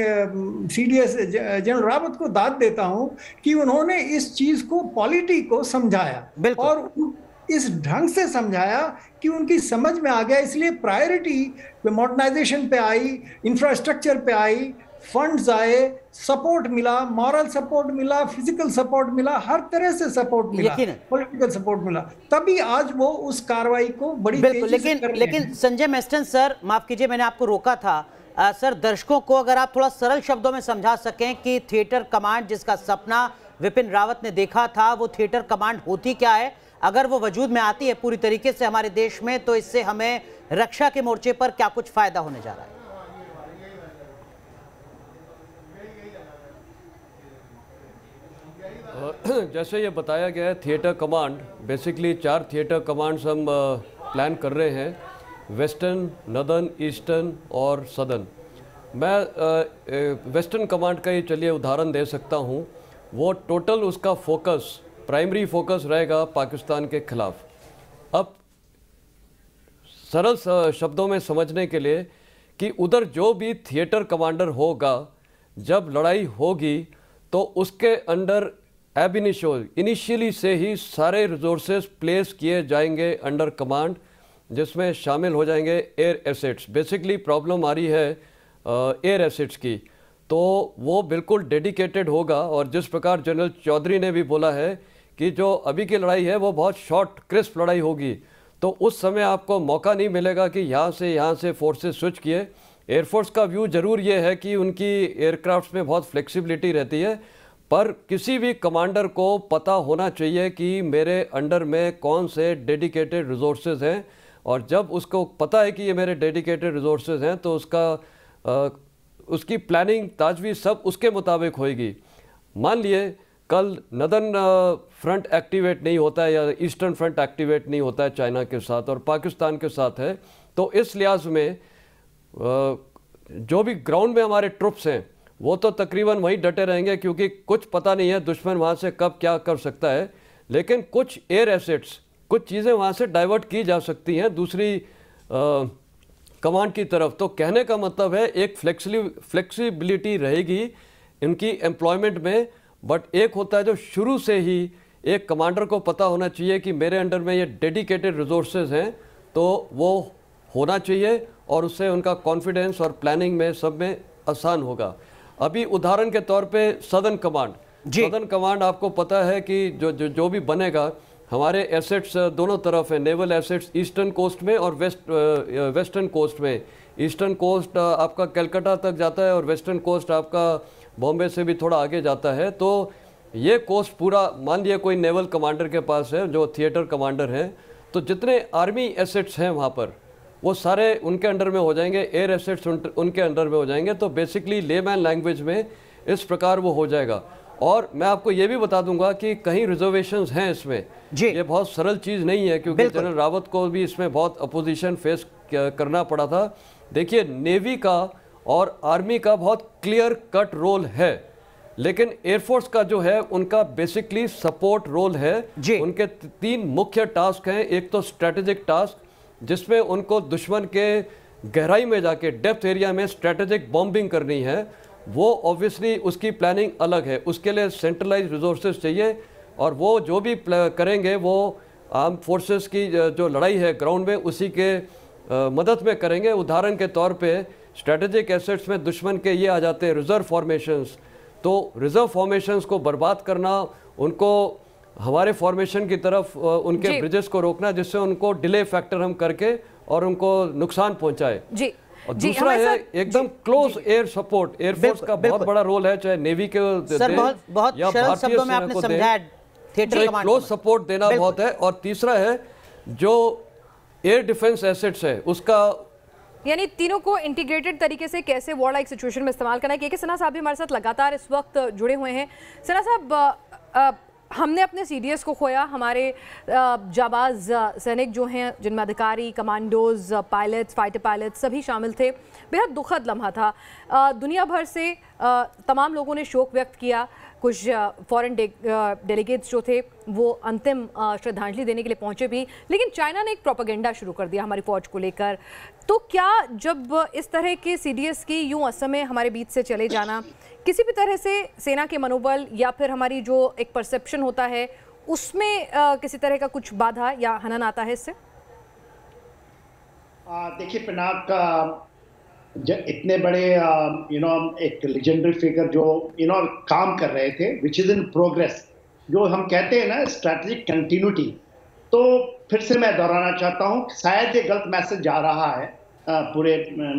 Speaker 7: मैं सीडीएस जनरल रावत को दाद देता हूं कि उन्होंने इस चीज को पॉलिटी को समझाया और इस ढंग से समझाया कि उनकी समझ में आ गया। इसलिए प्रायोरिटी मॉडर्नाइजेशन पे आई, इंफ्रास्ट्रक्चर पे आई, फंड्स आए, सपोर्ट मिला, मॉरल सपोर्ट मिला, फिजिकल सपोर्ट मिला, हर तरह से सपोर्ट मिला, पॉलिटिकल सपोर्ट मिला, तभी आज वो उस कार्रवाई को बड़ी तेजी से
Speaker 2: लेकिन
Speaker 7: कर रहे
Speaker 2: लेकिन
Speaker 7: हैं।
Speaker 2: संजय मेस्टन सर, माफ कीजिए मैंने आपको रोका था। आ, सर दर्शकों को अगर आप थोड़ा सरल शब्दों में समझा सकें कि थिएटर कमांड जिसका सपना विपिन रावत ने देखा था वो थिएटर कमांड होती क्या है, अगर वो वजूद में आती है पूरी तरीके से हमारे देश में, तो इससे हमें रक्षा के मोर्चे पर क्या कुछ फायदा होने जा रहा है?
Speaker 9: जैसे ये बताया गया है, थिएटर कमांड बेसिकली चार थिएटर कमांड्स हम प्लान कर रहे हैं, वेस्टर्न, नॉर्दर्न, ईस्टर्न और सदर्न। मैं वेस्टर्न कमांड का ही चलिए उदाहरण दे सकता हूँ। वो टोटल उसका फोकस, प्राइमरी फोकस रहेगा पाकिस्तान के खिलाफ। अब सरल शब्दों में समझने के लिए कि उधर जो भी थिएटर कमांडर होगा, जब लड़ाई होगी तो उसके अंडर एब इनिशियो इनिशियली से ही सारे रिसोर्सेज प्लेस किए जाएंगे अंडर कमांड, जिसमें शामिल हो जाएंगे एयर एसेट्स। बेसिकली प्रॉब्लम आ रही है एयर एसेट्स की, तो वो बिल्कुल डेडिकेटेड होगा। और जिस प्रकार जनरल चौधरी ने भी बोला है कि जो अभी की लड़ाई है वो बहुत शॉर्ट क्रिस्प लड़ाई होगी, तो उस समय आपको मौका नहीं मिलेगा कि यहाँ से यहाँ से फोर्सेस स्विच किए। एयरफोर्स का व्यू जरूर ये है कि उनकी एयरक्राफ्ट्स में बहुत फ्लेक्सिबिलिटी रहती है, पर किसी भी कमांडर को पता होना चाहिए कि मेरे अंडर में कौन से डेडिकेटेड रिसोर्सेज हैं, और जब उसको पता है कि ये मेरे डेडिकेटेड रिसोर्सेज हैं तो उसका आ, उसकी प्लानिंग ताजवी सब उसके मुताबिक होएगी। मान लिए कल नदर्न फ्रंट एक्टिवेट नहीं होता है या ईस्टर्न फ्रंट एक्टिवेट नहीं होता है चाइना के साथ और पाकिस्तान के साथ है, तो इस लिहाज में जो भी ग्राउंड में हमारे ट्रुप्स हैं वो तो तकरीबन वहीं डटे रहेंगे, क्योंकि कुछ पता नहीं है दुश्मन वहाँ से कब क्या कर सकता है। लेकिन कुछ एयर एसेट्स, कुछ चीज़ें वहाँ से डाइवर्ट की जा सकती हैं दूसरी आ, कमांड की तरफ। तो कहने का मतलब है एक फ्लेक्सिबि फ्लेक्सिबिलिटी रहेगी इनकी एम्प्लॉयमेंट में, बट एक होता है जो शुरू से ही एक कमांडर को पता होना चाहिए कि मेरे अंडर में ये डेडिकेटेड रिसोर्सेज हैं, तो वो होना चाहिए और उससे उनका कॉन्फिडेंस और प्लानिंग में सब में आसान होगा। अभी उदाहरण के तौर पे सदर्न कमांड, सदर्न कमांड आपको पता है कि जो जो, जो भी बनेगा, हमारे एसेट्स दोनों तरफ हैं, नेवल एसेट्स ईस्टर्न कोस्ट में और वेस्ट वेस्टर्न कोस्ट में। ईस्टर्न कोस्ट आपका कलकत्ता तक जाता है और वेस्टर्न कोस्ट आपका बॉम्बे से भी थोड़ा आगे जाता है। तो ये कोस्ट पूरा, मान लिया कोई नेवल कमांडर के पास है जो थिएटर कमांडर हैं, तो जितने आर्मी एसेट्स हैं वहाँ पर वो सारे उनके अंडर में हो जाएंगे, एयर एसेट्स उन, उनके अंडर में हो जाएंगे। तो बेसिकली लेमैन लैंग्वेज में इस प्रकार वो हो जाएगा। और मैं आपको ये भी बता दूंगा कि कहीं रिजर्वेशंस हैं इसमें, ये बहुत सरल चीज़ नहीं है, क्योंकि जनरल रावत को भी इसमें बहुत अपोजिशन फेस करना पड़ा था। देखिए, नेवी का और आर्मी का बहुत क्लियर कट रोल है, लेकिन एयरफोर्स का जो है उनका बेसिकली सपोर्ट रोल है। उनके तीन मुख्य टास्क हैं। एक तो स्ट्रेटेजिक टास्क, जिसमें उनको दुश्मन के गहराई में जाके डेप्थ एरिया में स्ट्रेटेजिक बॉम्बिंग करनी है, वो ऑब्वियसली उसकी प्लानिंग अलग है, उसके लिए सेंट्रलाइज रिसोर्सेज चाहिए। और वो जो भी करेंगे वो आर्म फोर्सेस की जो लड़ाई है ग्राउंड में उसी के आ, मदद में करेंगे। उदाहरण के तौर पे स्ट्रेटेजिक एसेट्स में दुश्मन के ये आ जाते हैं रिजर्व फॉर्मेशंस, तो रिजर्व फॉर्मेशंस को बर्बाद करना, उनको हमारे फॉर्मेशन की तरफ उनके ब्रिजेस को रोकना, जिससे उनको डिले फैक्टर हम करके और उनको नुकसान पहुंचाए।
Speaker 1: जी
Speaker 9: और दूसरा है एकदम क्लोज एयर सपोर्ट। एयरफोर्स का बहुत बड़ा रोल है, चाहे नेवी के
Speaker 2: सर बहुत बहुत सरल शब्दों में आपने समझाया, थिएटर कमांड
Speaker 9: क्लोज सपोर्ट देना बहुत है। और तीसरा है जो एयर डिफेंस एसेट्स है उसका,
Speaker 1: यानी तीनों को इंटीग्रेटेड तरीके से कैसे वॉर लाइक सिचुएशन में इस्तेमाल करना है। के के सिन्हा साहब भी हमारे साथ लगातार इस वक्त जुड़े हुए हैं। सिन्हा साहब, हमने अपने सीडीएस को खोया, हमारे जाबाज सैनिक जो हैं, जिनमें अधिकारी, कमांडोज, पायलट्स, फाइटर पायलट्स सभी शामिल थे। बेहद दुखद लम्हा था। दुनिया भर से तमाम लोगों ने शोक व्यक्त किया। कुछ फॉरेन डे, डेलीगेट्स जो थे वो अंतिम श्रद्धांजलि देने के लिए पहुंचे भी, लेकिन चाइना ने एक प्रोपेगेंडा शुरू कर दिया हमारी फौज को लेकर। तो क्या जब इस तरह के सीडीएस की यूं असमय हमारे बीच से चले जाना किसी भी तरह से सेना के मनोबल या फिर हमारी जो एक परसेप्शन होता है उसमें आ, किसी तरह का कुछ बाधा या हनन आता है इससे?
Speaker 6: देखिए पिनाक का इतने बड़े यू नो एक लेजेंडरी फिगर जो यू नो काम कर रहे थे, विच इज इन प्रोग्रेस, जो हम कहते हैं ना स्ट्रैटेजिक कंटिन्यूटी। तो फिर से मैं दोहराना चाहता हूँ, शायद ये गलत मैसेज जा रहा है पूरे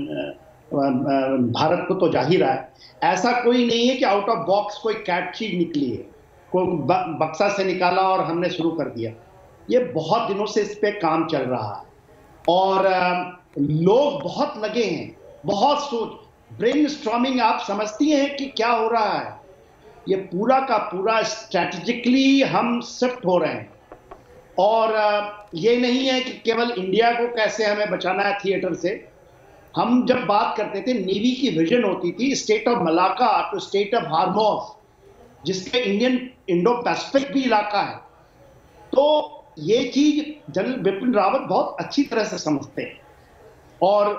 Speaker 6: भारत को, तो जा ही रहा है। ऐसा कोई नहीं है कि आउट ऑफ बॉक्स कोई कैट चीज निकली है, कोई बक्सा से निकाला और हमने शुरू कर दिया। ये बहुत दिनों से इस पे काम चल रहा है और लोग बहुत लगे हैं, बहुत सोच, ब्रेन स्ट्रॉमिंग आप समझती हैं कि क्या हो रहा है। ये पूरा का पूरा स्ट्रैटेजिकली हम शिफ्ट हो रहे हैं और ये नहीं है कि केवल इंडिया को कैसे हमें बचाना है थिएटर से। हम जब बात करते थे, नेवी की विजन होती थी state of Malacca to state of Hormuz, जिसके इंडियन इंडो पैसिफिक भी इलाका है। तो ये चीज जनरल बिपिन रावत बहुत अच्छी तरह से समझते हैं। और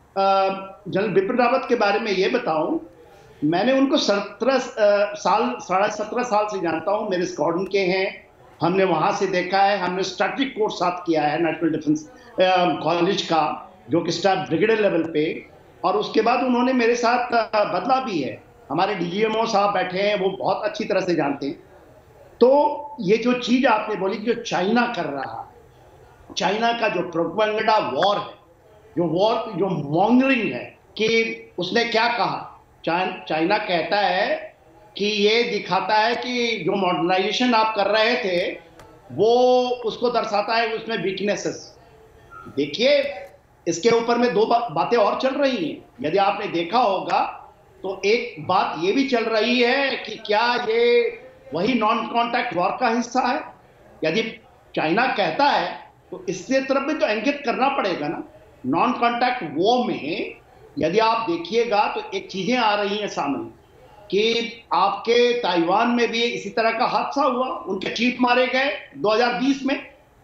Speaker 6: जनरल बिपिन रावत के बारे में ये बताऊं, मैंने उनको सत्रह साल साढ़े सत्रह साल से जानता हूं, मेरे स्क्वाड्रन के हैं, हमने वहां से देखा है, हमने स्ट्रैटेजिक कोर्स साथ किया है नेशनल डिफेंस कॉलेज का, जो कि स्टाफ ब्रिगेडियर लेवल पे, और उसके बाद उन्होंने मेरे साथ बदला भी है। हमारे डीजीएमओ साहब बैठे हैं, वो बहुत अच्छी तरह से जानते हैं। तो ये जो चीज आपने बोली जो चाइना कर रहा है, चाइना का जो प्रोपेगेंडा वॉर है, जो वॉर जो मॉन्गरिंग है, कि उसने क्या कहा, चाइना कहता है कि ये दिखाता है कि जो मॉडर्नाइजेशन आप कर रहे थे वो उसको दर्शाता है उसमें वीकनेसेस। देखिए इसके ऊपर में दो बा, बातें और चल रही हैं। यदि आपने देखा होगा तो एक बात ये भी चल रही है कि क्या ये वही नॉन कॉन्टैक्ट वॉर का हिस्सा है। यदि चाइना कहता है तो इससे तरफ भी तो इंगित करना पड़ेगा ना। नॉन कॉन्टैक्ट वॉर में यदि आप देखिएगा तो एक चीजें आ रही हैं सामने कि आपके ताइवान में भी इसी तरह का हादसा हुआ, उनके चीफ मारे गए दो हज़ार बीस में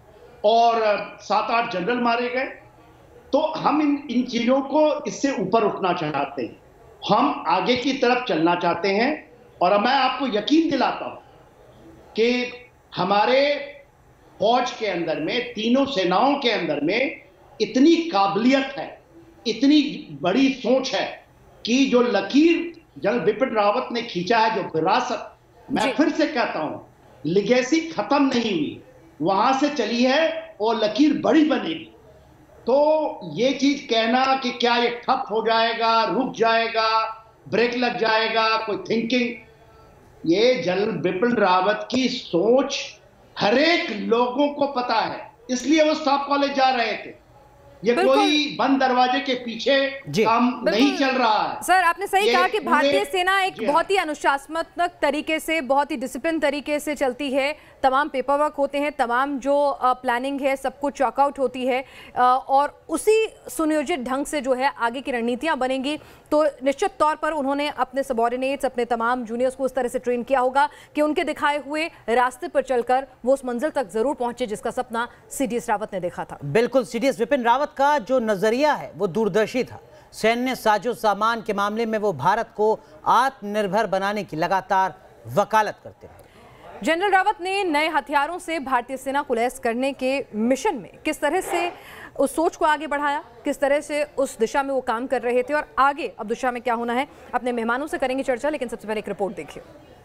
Speaker 6: और सात आठ जनरल मारे गए। तो हम इन इन चीजों को इससे ऊपर उठना चाहते हैं, हम आगे की तरफ चलना चाहते हैं। और मैं आपको यकीन दिलाता हूं कि हमारे फौज के अंदर में, तीनों सेनाओं के अंदर में इतनी काबिलियत है, इतनी बड़ी सोच है कि जो लकीर जनरल बिपिन रावत ने खींचा है, जो विरासत, मैं फिर से कहता हूं, लिगेसी खत्म नहीं हुई, वहां से चली है और लकीर बड़ी बनेगी। तो ये चीज कहना कि क्या ये ठप हो जाएगा, रुक जाएगा, ब्रेक लग जाएगा, कोई थिंकिंग। ये जनरल बिपिन रावत की सोच हर एक लोगों को पता है, इसलिए वो स्टाफ कॉलेज जा रहे थे। ये कोई बंद दरवाजे के पीछे काम नहीं चल रहा है।
Speaker 1: सर, आपने सही कहा कि भारतीय सेना एक बहुत ही अनुशासनात्मक तरीके से, बहुत ही डिसिप्लिन तरीके से चलती है। तमाम पेपर वर्क होते हैं, तमाम जो प्लानिंग है सब कुछ चॉकआउट होती है, और उसी सुनियोजित ढंग से जो है आगे की रणनीतियां बनेंगी। तो निश्चित तौर पर उन्होंने अपने सबॉर्डिनेट्स, अपने तमाम जूनियर्स को उस तरह से ट्रेन किया होगा कि उनके दिखाए हुए रास्ते पर चलकर वो उस मंजिल तक जरूर पहुंचे जिसका सपना सीडीएस रावत ने देखा था।
Speaker 2: बिल्कुल, सीडीएस विपिन रावत का जो नजरिया है वो दूरदर्शी था। सैन्य साजो सामान के मामले में वो भारत को आत्मनिर्भर बनाने की लगातार वकालत करते रहे।
Speaker 1: जनरल रावत ने नए हथियारों से भारतीय सेना को लैस करने के मिशन में किस तरह से उस सोच को आगे बढ़ाया, किस तरह से उस दिशा में वो काम कर रहे थे, और आगे अब दिशा में क्या होना है, अपने मेहमानों से करेंगे चर्चा। लेकिन सबसे पहले एक रिपोर्ट देखिए।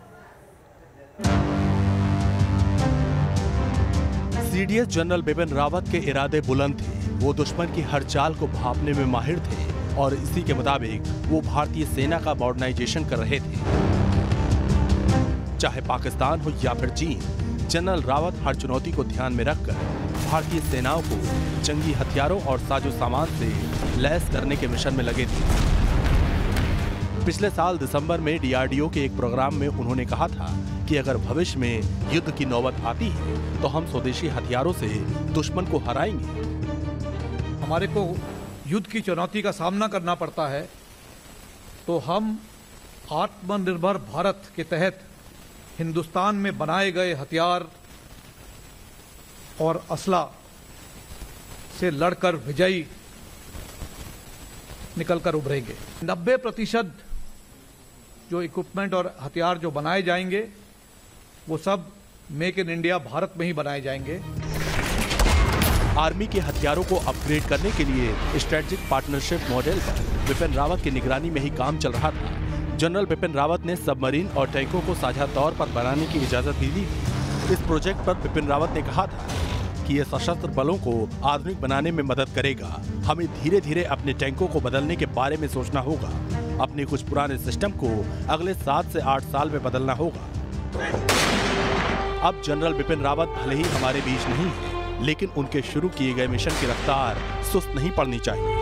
Speaker 4: सीडीएस जनरल बिपिन रावत के इरादे बुलंद थे। वो दुश्मन की हर चाल को भांपने में माहिर थे और इसी के मुताबिक वो भारतीय सेना का मॉडर्नाइजेशन कर रहे थे। चाहे पाकिस्तान हो या फिर चीन, जनरल रावत हर चुनौती को ध्यान में रखकर भारतीय सेनाओं को जंगी हथियारों और साजो सामान से लैस करने के मिशन में लगे थे। पिछले साल दिसंबर में डीआरडीओ के एक प्रोग्राम में उन्होंने कहा था कि अगर भविष्य में युद्ध की नौबत आती है तो हम स्वदेशी हथियारों से दुश्मन को हराएंगे।
Speaker 3: हमारे को युद्ध की चुनौती का सामना करना पड़ता है तो हम आत्मनिर्भर भारत के तहत हिंदुस्तान में बनाए गए हथियार और असला से लड़कर विजयी निकलकर उभरेंगे। नब्बे प्रतिशत जो इक्विपमेंट और हथियार जो बनाए जाएंगे वो सब मेक इन इंडिया भारत में ही बनाए जाएंगे।
Speaker 4: आर्मी के हथियारों को अपग्रेड करने के लिए स्ट्रेटेजिक पार्टनरशिप मॉडल पर बिपिन रावत की निगरानी में ही काम चल रहा था। जनरल बिपिन रावत ने सबमरीन और टैंकों को साझा तौर पर बनाने की इजाजत भी दी। इस प्रोजेक्ट पर बिपिन रावत ने कहा था कि यह सशस्त्र बलों को आधुनिक बनाने में मदद करेगा। हमें धीरे धीरे अपने टैंकों को बदलने के बारे में सोचना होगा। अपने कुछ पुराने सिस्टम को अगले सात से आठ साल में बदलना होगा। अब जनरल बिपिन रावत भले ही हमारे बीच नहीं है, लेकिन उनके शुरू किए गए मिशन की रफ्तार सुस्त नहीं पड़नी चाहिए।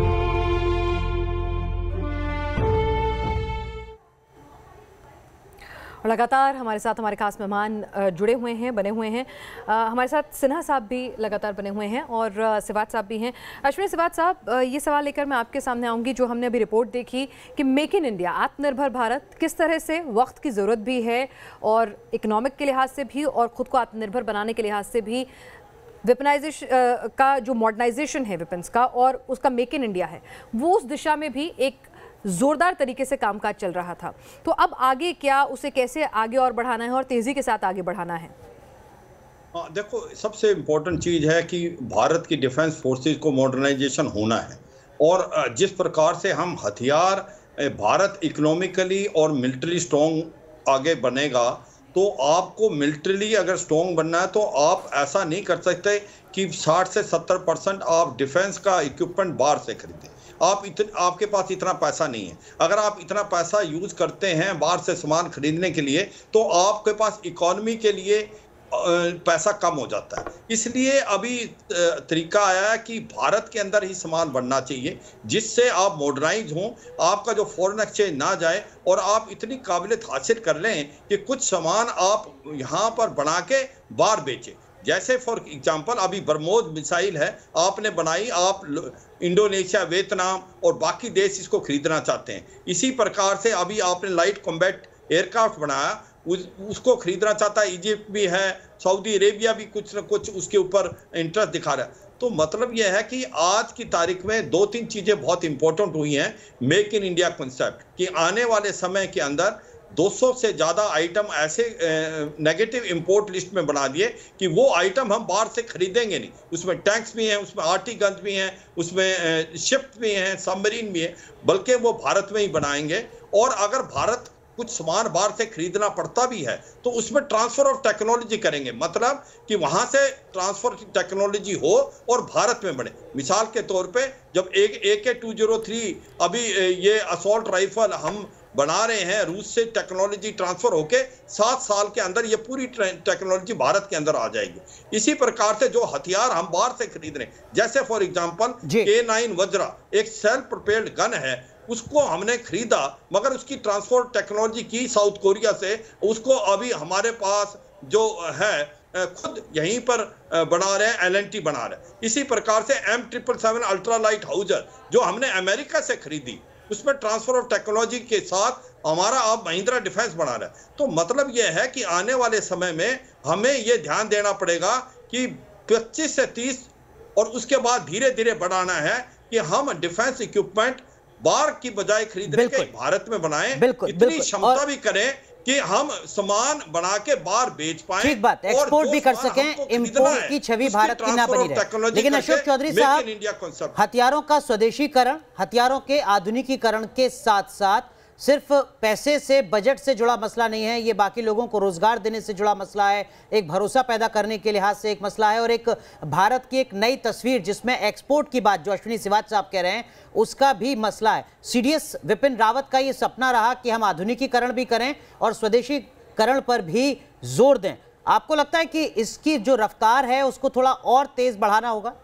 Speaker 1: और लगातार हमारे साथ हमारे खास मेहमान जुड़े हुए हैं, बने हुए हैं। हमारे साथ सिन्हा साहब भी लगातार बने हुए हैं और सिवात साहब भी हैं। अश्विनी सिवात साहब, ये सवाल लेकर मैं आपके सामने आऊँगी जो हमने अभी रिपोर्ट देखी कि मेक इन इंडिया, आत्मनिर्भर भारत, किस तरह से वक्त की ज़रूरत भी है और इकोनॉमिक के लिहाज से भी और ख़ुद को आत्मनिर्भर बनाने के लिहाज से भी। वेपनाइजेशन का जो मॉडर्नाइजेशन है वेपन्स का और उसका मेक इन इंडिया है, वो उस दिशा में भी एक जोरदार तरीके से कामकाज चल रहा था। तो अब आगे क्या, उसे कैसे आगे और बढ़ाना है और तेजी के साथ आगे बढ़ाना है?
Speaker 8: हाँ, देखो, सबसे इम्पोर्टेंट चीज़ है कि भारत की डिफेंस फोर्सेस को मॉडर्नाइजेशन होना है। और जिस प्रकार से हम हथियार, भारत इकोनॉमिकली और मिलिट्री स्ट्रॉन्ग आगे बनेगा, तो आपको मिलिट्रीली अगर स्ट्रॉन्ग बनना है तो आप ऐसा नहीं कर सकते कि साठ से सत्तर परसेंट आप डिफेंस का इक्विपमेंट बाहर से खरीदें। आप इतन आपके पास इतना पैसा नहीं है। अगर आप इतना पैसा यूज़ करते हैं बाहर से सामान खरीदने के लिए, तो आपके पास इकोनॉमी के लिए पैसा कम हो जाता है। इसलिए अभी तरीका आया है कि भारत के अंदर ही सामान बनना चाहिए, जिससे आप मॉडर्नाइज हों, आपका जो फॉरेन एक्सचेंज ना जाए और आप इतनी काबिलियत हासिल कर लें कि कुछ सामान आप यहाँ पर बना के बाहर बेचें। जैसे फॉर एग्जांपल अभी ब्रह्मोस मिसाइल है, आपने बनाई, आप इंडोनेशिया, वियतनाम और बाकी देश इसको खरीदना चाहते हैं। इसी प्रकार से अभी आपने लाइट कॉम्बैट एयरक्राफ्ट बनाया, उस, उसको खरीदना चाहता है। इजिप्ट भी है, सऊदी अरेबिया भी कुछ न कुछ उसके ऊपर इंटरेस्ट दिखा रहा है। तो मतलब यह है कि आज की तारीख में दो तीन चीज़ें बहुत इंपॉर्टेंट हुई हैं मेक इन इंडिया कॉन्सेप्ट कि आने वाले समय के अंदर दो सौ से ज़्यादा आइटम ऐसे नेगेटिव इंपोर्ट लिस्ट में बना दिए कि वो आइटम हम बाहर से खरीदेंगे नहीं। उसमें टैंक्स भी हैं, उसमें आर्टी गन्स भी हैं, उसमें शिप भी हैं, सबमरीन भी हैं, बल्कि वो भारत में ही बनाएंगे। और अगर भारत कुछ सामान बाहर से खरीदना पड़ता भी है तो उसमें ट्रांसफर ऑफ टेक्नोलॉजी करेंगे, मतलब कि वहां से ट्रांसफर की टेक्नोलॉजी हो और भारत में बने। मिसाल के तौर पे जब एक ए के टू जीरो थ्री अभी ये असॉल्ट राइफल हम बना रहे हैं, रूस से टेक्नोलॉजी ट्रांसफर होके सात साल के अंदर ये पूरी टेक्नोलॉजी भारत के अंदर आ जाएगी। इसी प्रकार से जो हथियार हम बाहर से खरीद रहे हैं, जैसे for example K nine Vajra एक सेल्फ प्रोपेल्ड गन है, उसको हमने खरीदा मगर उसकी ट्रांसफर टेक्नोलॉजी की साउथ कोरिया से, उसको अभी हमारे पास जो है खुद यहीं पर बना रहे हैं, एल एन टी बना रहे हैं। इसी प्रकार से M triple seven ultra light howitzer जो हमने अमेरिका से खरीदी, उसमें ट्रांसफर ऑफ टेक्नोलॉजी के साथ हमारा अब महिंद्रा डिफेंस बना रहा है। तो मतलब यह है कि आने वाले समय में हमें यह ध्यान देना पड़ेगा कि पच्चीस से तीस और उसके बाद धीरे धीरे बढ़ाना है कि हम डिफेंस इक्विपमेंट बाहर की बजाय खरीदने के भारत में बनाएं, इतनी क्षमता भी करें कि हम सामान बना के बाहर बेच पाएं।
Speaker 2: ठीक बात, एक्सपोर्ट भी कर सकें, इंपोर्ट की छवि भारत की ना बनी रहे। लेकिन अशोक चौधरी साहब, हथियारों का स्वदेशीकरण, हथियारों के आधुनिकीकरण के साथ साथ सिर्फ पैसे से, बजट से जुड़ा मसला नहीं है, ये बाकी लोगों को रोजगार देने से जुड़ा मसला है, एक भरोसा पैदा करने के लिहाज से एक मसला है, और एक भारत की एक नई तस्वीर जिसमें एक्सपोर्ट की बात जो अश्विनी सिवाच साहब कह रहे हैं उसका भी मसला है। सीडीएस विपिन रावत का ये सपना रहा कि हम आधुनिकीकरण भी करें और स्वदेशीकरण पर भी जोर दें। आपको लगता है कि इसकी जो रफ्तार है उसको थोड़ा और तेज बढ़ाना होगा?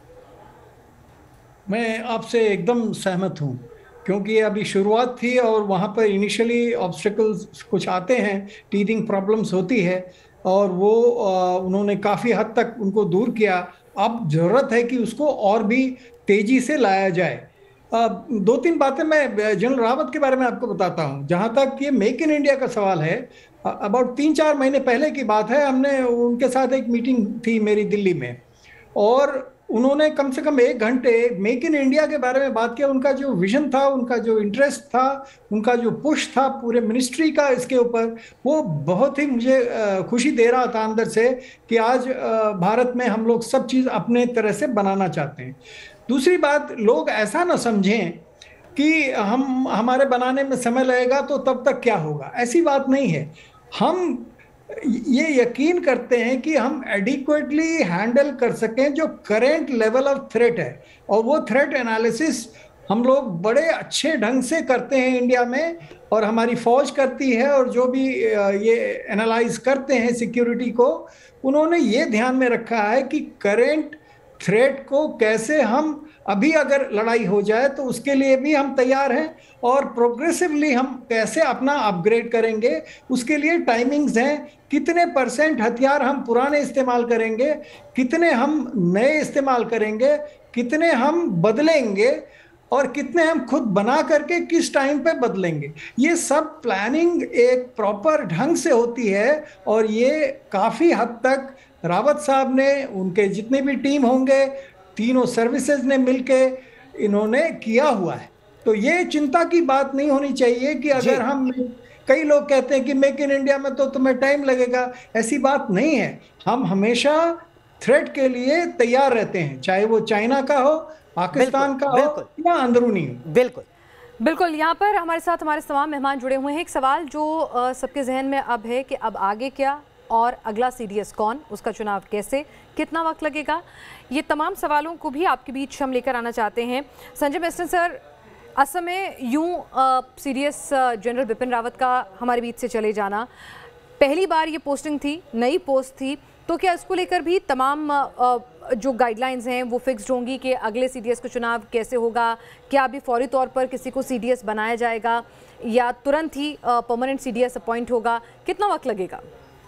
Speaker 7: मैं आपसे एकदम सहमत हूं, क्योंकि ये अभी शुरुआत थी और वहाँ पर इनिशियली ऑब्स्टिकल्स कुछ आते हैं, टीथिंग प्रॉब्लम्स होती है, और वो आ, उन्होंने काफ़ी हद तक उनको दूर किया। अब ज़रूरत है कि उसको और भी तेज़ी से लाया जाए। आ, दो तीन बातें मैं जनरल रावत के बारे में आपको बताता हूँ। जहाँ तक ये मेक इन इंडिया का सवाल है, अबाउट तीन चार महीने पहले की बात है, हमने उनके साथ एक मीटिंग थी मेरी दिल्ली में, और उन्होंने कम से कम एक घंटे मेक इन इंडिया के बारे में बात किया। उनका जो विजन था, उनका जो इंटरेस्ट था, उनका जो पुश था पूरे मिनिस्ट्री का इसके ऊपर, वो बहुत ही मुझे खुशी दे रहा था अंदर से कि आज भारत में हम लोग सब चीज़ अपने तरह से बनाना चाहते हैं। दूसरी बात, लोग ऐसा ना समझें कि हम हमारे बनाने में समय लगेगा तो तब तक क्या होगा, ऐसी बात नहीं है। हम ये यकीन करते हैं कि हम एडिक्वेटली हैंडल कर सकें जो करेंट लेवल ऑफ थ्रेट है, और वो थ्रेट एनालिसिस हम लोग बड़े अच्छे ढंग से करते हैं इंडिया में, और हमारी फौज करती है, और जो भी ये एनालाइज करते हैं सिक्योरिटी को, उन्होंने ये ध्यान में रखा है कि करेंट थ्रेट को कैसे हम, अभी अगर लड़ाई हो जाए तो उसके लिए भी हम तैयार हैं, और प्रोग्रेसिवली हम कैसे अपना अपग्रेड करेंगे उसके लिए टाइमिंग्स हैं। कितने परसेंट हथियार हम पुराने इस्तेमाल करेंगे, कितने हम नए इस्तेमाल करेंगे, कितने हम बदलेंगे, और कितने हम खुद बना करके किस टाइम पे बदलेंगे, ये सब प्लानिंग एक प्रॉपर ढंग से होती है। और ये काफ़ी हद तक रावत साहब ने, उनके जितने भी टीम होंगे, तीनों सर्विसेज ने मिलके इन्होंने किया हुआ है। तो ये चिंता की बात नहीं होनी चाहिए कि अगर हम, कई लोग कहते हैं कि मेक इन इंडिया में तो तुम्हें टाइम लगेगा, ऐसी बात नहीं है। हम हमेशा थ्रेट के लिए तैयार रहते हैं, चाहे वो चाइना का हो, पाकिस्तान का हो या अंदरूनी हो।
Speaker 1: बिल्कुल बिल्कुल। यहाँ पर हमारे साथ हमारे तमाम मेहमान जुड़े हुए हैं। एक सवाल जो सबके जहन में अब है कि अब आगे क्या, और अगला सीडीएस कौन, उसका चुनाव कैसे, कितना वक्त लगेगा, ये तमाम सवालों को भी आपके बीच हम लेकर आना चाहते हैं। संजय मिस्टर सर, असम में यूं सीडीएस जनरल बिपिन रावत का हमारे बीच से चले जाना, पहली बार ये पोस्टिंग थी, नई पोस्ट थी, तो क्या इसको लेकर भी तमाम आ, जो गाइडलाइंस हैं वो फिक्स्ड होंगी कि अगले सीडीएस का चुनाव कैसे होगा? क्या अभी फौरी तौर पर किसी को सीडीएस बनाया जाएगा या तुरंत ही परमानेंट सीडीएस अपॉइंट होगा? कितना वक्त लगेगा?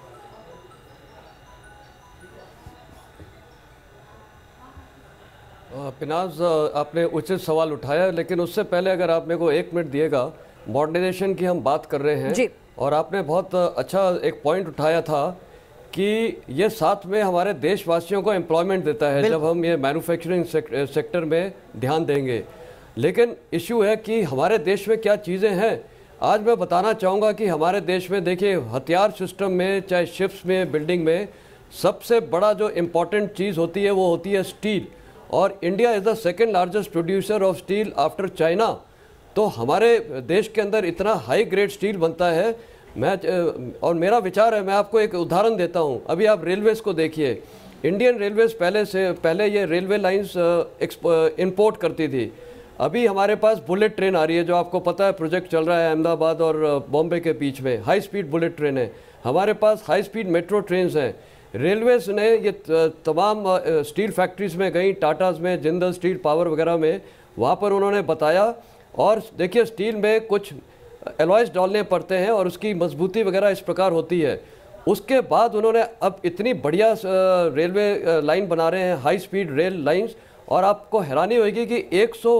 Speaker 9: पिनाज, आपने उचित सवाल उठाया, लेकिन उससे पहले अगर आप मेरे को एक मिनट दिएगा, मॉडर्नाइजेशन की हम बात कर रहे हैं जी। और आपने बहुत अच्छा एक पॉइंट उठाया था कि ये साथ में हमारे देशवासियों को एम्प्लॉयमेंट देता है जब हम ये मैन्युफैक्चरिंग सेक्टर में ध्यान देंगे। लेकिन इशू है कि हमारे देश में क्या चीज़ें हैं। आज मैं बताना चाहूँगा कि हमारे देश में देखिए, हथियार सिस्टम में, चाहे शिप्स में, बिल्डिंग में, सबसे बड़ा जो इम्पॉर्टेंट चीज़ होती है वो होती है स्टील, और India is the second largest producer of steel after China. तो हमारे देश के अंदर इतना हाई ग्रेड स्टील बनता है। मैं और मेरा विचार है, मैं आपको एक उदाहरण देता हूँ। अभी आप रेलवेज़ को देखिए, इंडियन रेलवेज़ पहले से पहले ये रेलवे लाइंस इंपोर्ट करती थी। अभी हमारे पास बुलेट ट्रेन आ रही है, जो आपको पता है प्रोजेक्ट चल रहा है अहमदाबाद और बॉम्बे के बीच में, हाई स्पीड बुलेट ट्रेन है। हमारे पास हाई स्पीड मेट्रो ट्रेन हैं। रेलवेज़ ने ये तमाम स्टील फैक्ट्रीज़ में गई, टाटाज में, जिंदल स्टील पावर वगैरह में, वहाँ पर उन्होंने बताया। और देखिए स्टील में कुछ एलॉयज डालने पड़ते हैं और उसकी मजबूती वगैरह इस प्रकार होती है। उसके बाद उन्होंने अब इतनी बढ़िया रेलवे लाइन बना रहे हैं, हाई स्पीड रेल लाइंस, और आपको हैरानी होगी कि एक सौ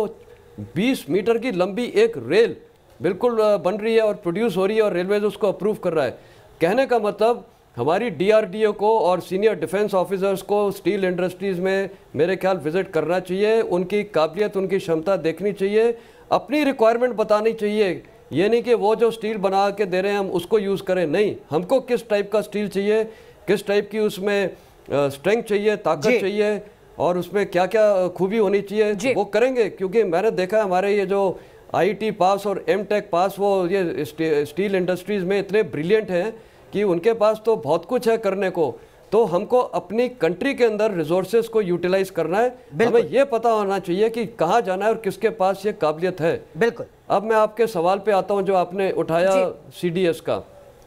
Speaker 9: बीस मीटर की लंबी एक रेल बिल्कुल बन रही है और प्रोड्यूस हो रही है, और रेलवेज उसको अप्रूव कर रहा है। कहने का मतलब हमारी डीआरडीओ को और सीनियर डिफेंस ऑफिसर्स को स्टील इंडस्ट्रीज़ में मेरे ख्याल विजिट करना चाहिए, उनकी काबिलियत, उनकी क्षमता देखनी चाहिए, अपनी रिक्वायरमेंट बतानी चाहिए। ये नहीं कि वो जो स्टील बना के दे रहे हैं हम उसको यूज़ करें, नहीं, हमको किस टाइप का स्टील चाहिए, किस टाइप की उसमें स्ट्रेंथ चाहिए, ताकत चाहिए, और उसमें क्या क्या खूबी होनी चाहिए, वो करेंगे। क्योंकि मैंने देखा हमारे ये जो आईटी पास और एम टेक पास, वो ये स्टील इंडस्ट्रीज़ में इतने ब्रिलियंट हैं कि उनके पास तो बहुत कुछ है करने को। तो हमको अपनी कंट्री के अंदर रिसोर्सेज को यूटिलाइज करना है। हमें ये पता होना चाहिए कि कहाँ जाना है और किसके पास ये काबिलियत है।
Speaker 2: बिल्कुल।
Speaker 9: अब मैं आपके सवाल पे आता हूँ जो आपने उठाया सीडीएस का।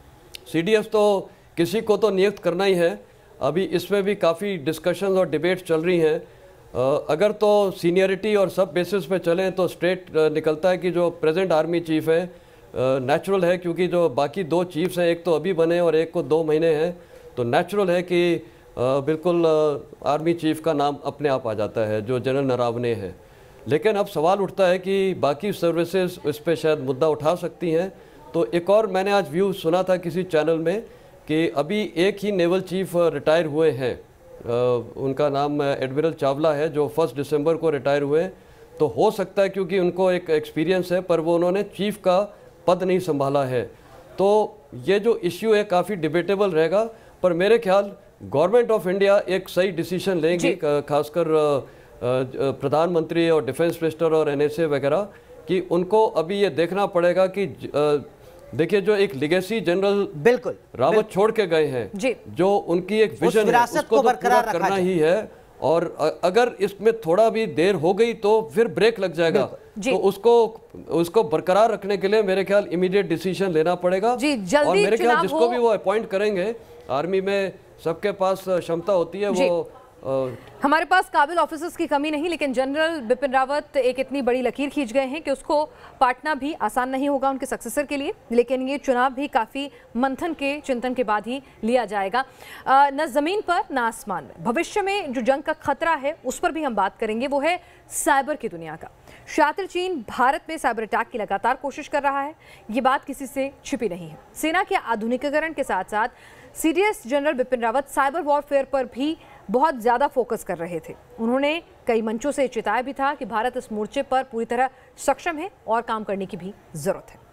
Speaker 9: सीडीएस तो किसी को तो नियुक्त करना ही है। अभी इसमें भी काफ़ी डिस्कशंस और डिबेट्स चल रही हैं। अगर तो सीनियरिटी और सब बेसिस पे चलें तो स्ट्रेट निकलता है कि जो प्रेजेंट आर्मी चीफ है, नेचुरल है, क्योंकि जो बाकी दो चीफ्स हैं, एक तो अभी बने और एक को दो महीने हैं, तो नेचुरल है कि आ, बिल्कुल आ, आर्मी चीफ का नाम अपने आप आ जाता है, जो जनरल नरावने है। लेकिन अब सवाल उठता है कि बाकी सर्विसेज इस पर शायद मुद्दा उठा सकती हैं। तो एक और मैंने आज व्यू सुना था किसी चैनल में कि अभी एक ही नेवल चीफ रिटायर हुए हैं, आ, उनका नाम एडमिरल चावला है, जो फर्स्ट दिसंबर को रिटायर हुए। तो हो सकता है क्योंकि उनको एक एक्सपीरियंस है, पर वो उन्होंने चीफ का पद नहीं संभाला है। तो ये जो इश्यू है काफ़ी डिबेटेबल रहेगा, पर मेरे ख्याल गवर्नमेंट ऑफ इंडिया एक सही डिसीजन लेंगी, खासकर प्रधानमंत्री और डिफेंस मिनिस्टर और एनएसए वगैरह, कि उनको अभी ये देखना पड़ेगा कि देखिए जो एक लिगेसी जनरल
Speaker 2: बिल्कुल
Speaker 9: रावत छोड़ के गए हैं, जो उनकी एक विजन है, उसको तो पूरा करना ही है। और अगर इसमें थोड़ा भी देर हो गई तो फिर ब्रेक लग जाएगा। तो उसको उसको बरकरार रखने के लिए मेरे ख्याल इमीडिएट डिसीजन लेना पड़ेगा।
Speaker 1: जी, जल्दी
Speaker 9: और मेरे ख्याल जिसको
Speaker 1: हो...
Speaker 9: भी वो अपॉइंट करेंगे, आर्मी में सबके पास क्षमता होती है, वो आ,
Speaker 1: हमारे पास काबिल ऑफिसर्स की कमी नहीं, लेकिन जनरल बिपिन रावत एक इतनी बड़ी लकीर खींच गए हैं कि उसको पाटना भी आसान नहीं होगा उनके सक्सेसर के लिए। लेकिन ये चुनाव भी काफ़ी मंथन के, चिंतन के बाद ही लिया जाएगा। न ज़मीन पर न आसमान में भविष्य में जो जंग का खतरा है उस पर भी हम बात करेंगे, वो है साइबर की दुनिया का। शातिर चीन भारत में साइबर अटैक की लगातार कोशिश कर रहा है, ये बात किसी से छिपी नहीं है। सेना के आधुनिकीकरण के साथ साथ CDS general Bipin Rawat cyber warfare पर भी बहुत ज़्यादा फोकस कर रहे थे। उन्होंने कई मंचों से चिताया भी था कि भारत इस मोर्चे पर पूरी तरह सक्षम है और काम करने की भी जरूरत है।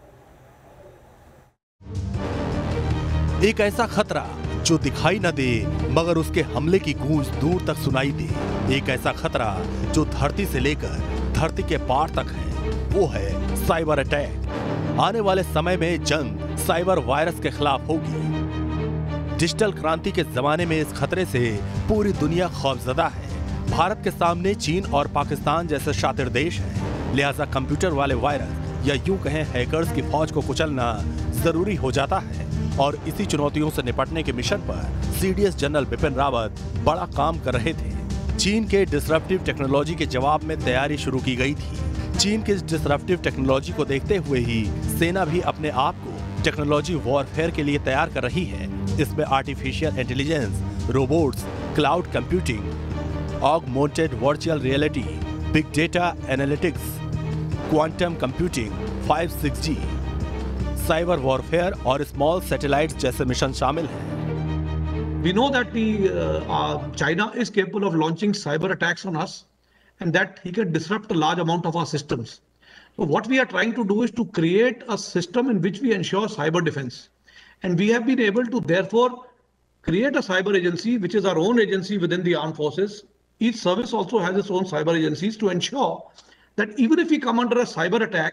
Speaker 4: एक ऐसा खतरा जो दिखाई न दे मगर उसके हमले की गूंज दूर तक सुनाई दे। एक ऐसा खतरा जो धरती से लेकर धरती के पार तक है, वो है साइबर अटैक। आने वाले समय में जंग साइबर वायरस के खिलाफ होगी। डिजिटल क्रांति के जमाने में इस खतरे से पूरी दुनिया खौफजदा है। भारत के सामने चीन और पाकिस्तान जैसे शातिर देश हैं, लिहाजा कंप्यूटर वाले वायरस या यूं कहें हैकर्स की फौज को कुचलना जरूरी हो जाता है। और इसी चुनौतियों से निपटने के मिशन पर सीडीएस जनरल बिपिन रावत बड़ा काम कर रहे थे। चीन के डिसरप्टिव टेक्नोलॉजी के जवाब में तैयारी शुरू की गई थी। चीन के डिसरप्टिव टेक्नोलॉजी को देखते हुए ही सेना भी अपने आप को टेक्नोलॉजी वॉरफेयर के लिए तैयार कर रही है। इसमें artificial intelligence, robots, cloud computing, augmented virtual reality, big data analytics, quantum computing, five six G, cyber warfare और स्मॉल सैटेलाइट्स जैसे मिशन शामिल हैं।
Speaker 5: We know that the uh, uh, China is capable of launching cyber attacks on us, and that he can disrupt a large amount of our systems. So what we are trying to do is to create a system in which we ensure cyber defense. And we have been able to therefore create a cyber agency, which is our own agency within the armed forces. Each service also has its own cyber agencies to ensure that even if we come under a cyber attack,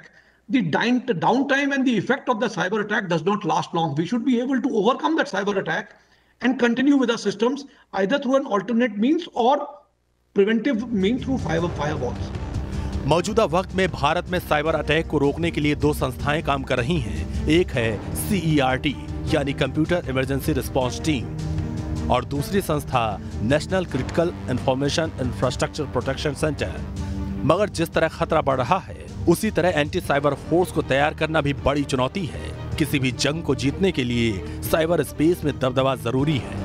Speaker 5: the downtime and the effect of the cyber attack does not last long. We should be able to overcome that cyber attack and continue with our systems either through an alternate means or preventive means through fiber firewalls.
Speaker 4: मौजूदा वक्त में भारत में cyber attack को रोकने के लिए दो संस्थाएं काम कर रही हैं। एक है सी ई आर टी यानी कंप्यूटर इमरजेंसी रिस्पांस टीम और दूसरी संस्था national critical information infrastructure protection centre. मगर जिस तरह खतरा बढ़ रहा है उसी तरह एंटी साइबर फोर्स को तैयार करना भी बड़ी चुनौती है। किसी भी जंग को जीतने के लिए साइबर स्पेस में दबदबा जरूरी है।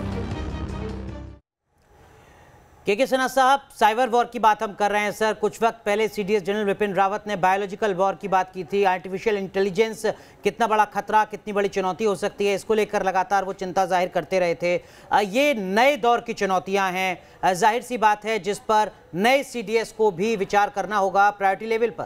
Speaker 2: के के सिन्हा साहब, साइबर वॉर की बात हम कर रहे हैं सर। कुछ वक्त पहले सीडीएस जनरल विपिन रावत ने बायोलॉजिकल वॉर की बात की थी। आर्टिफिशियल इंटेलिजेंस कितना बड़ा खतरा, कितनी बड़ी चुनौती हो सकती है, इसको लेकर लगातार वो चिंता जाहिर करते रहे थे। ये नए दौर की चुनौतियां हैं, जाहिर सी बात है जिस पर नए सीडीएस को भी विचार करना होगा प्रायोरिटी लेवल पर।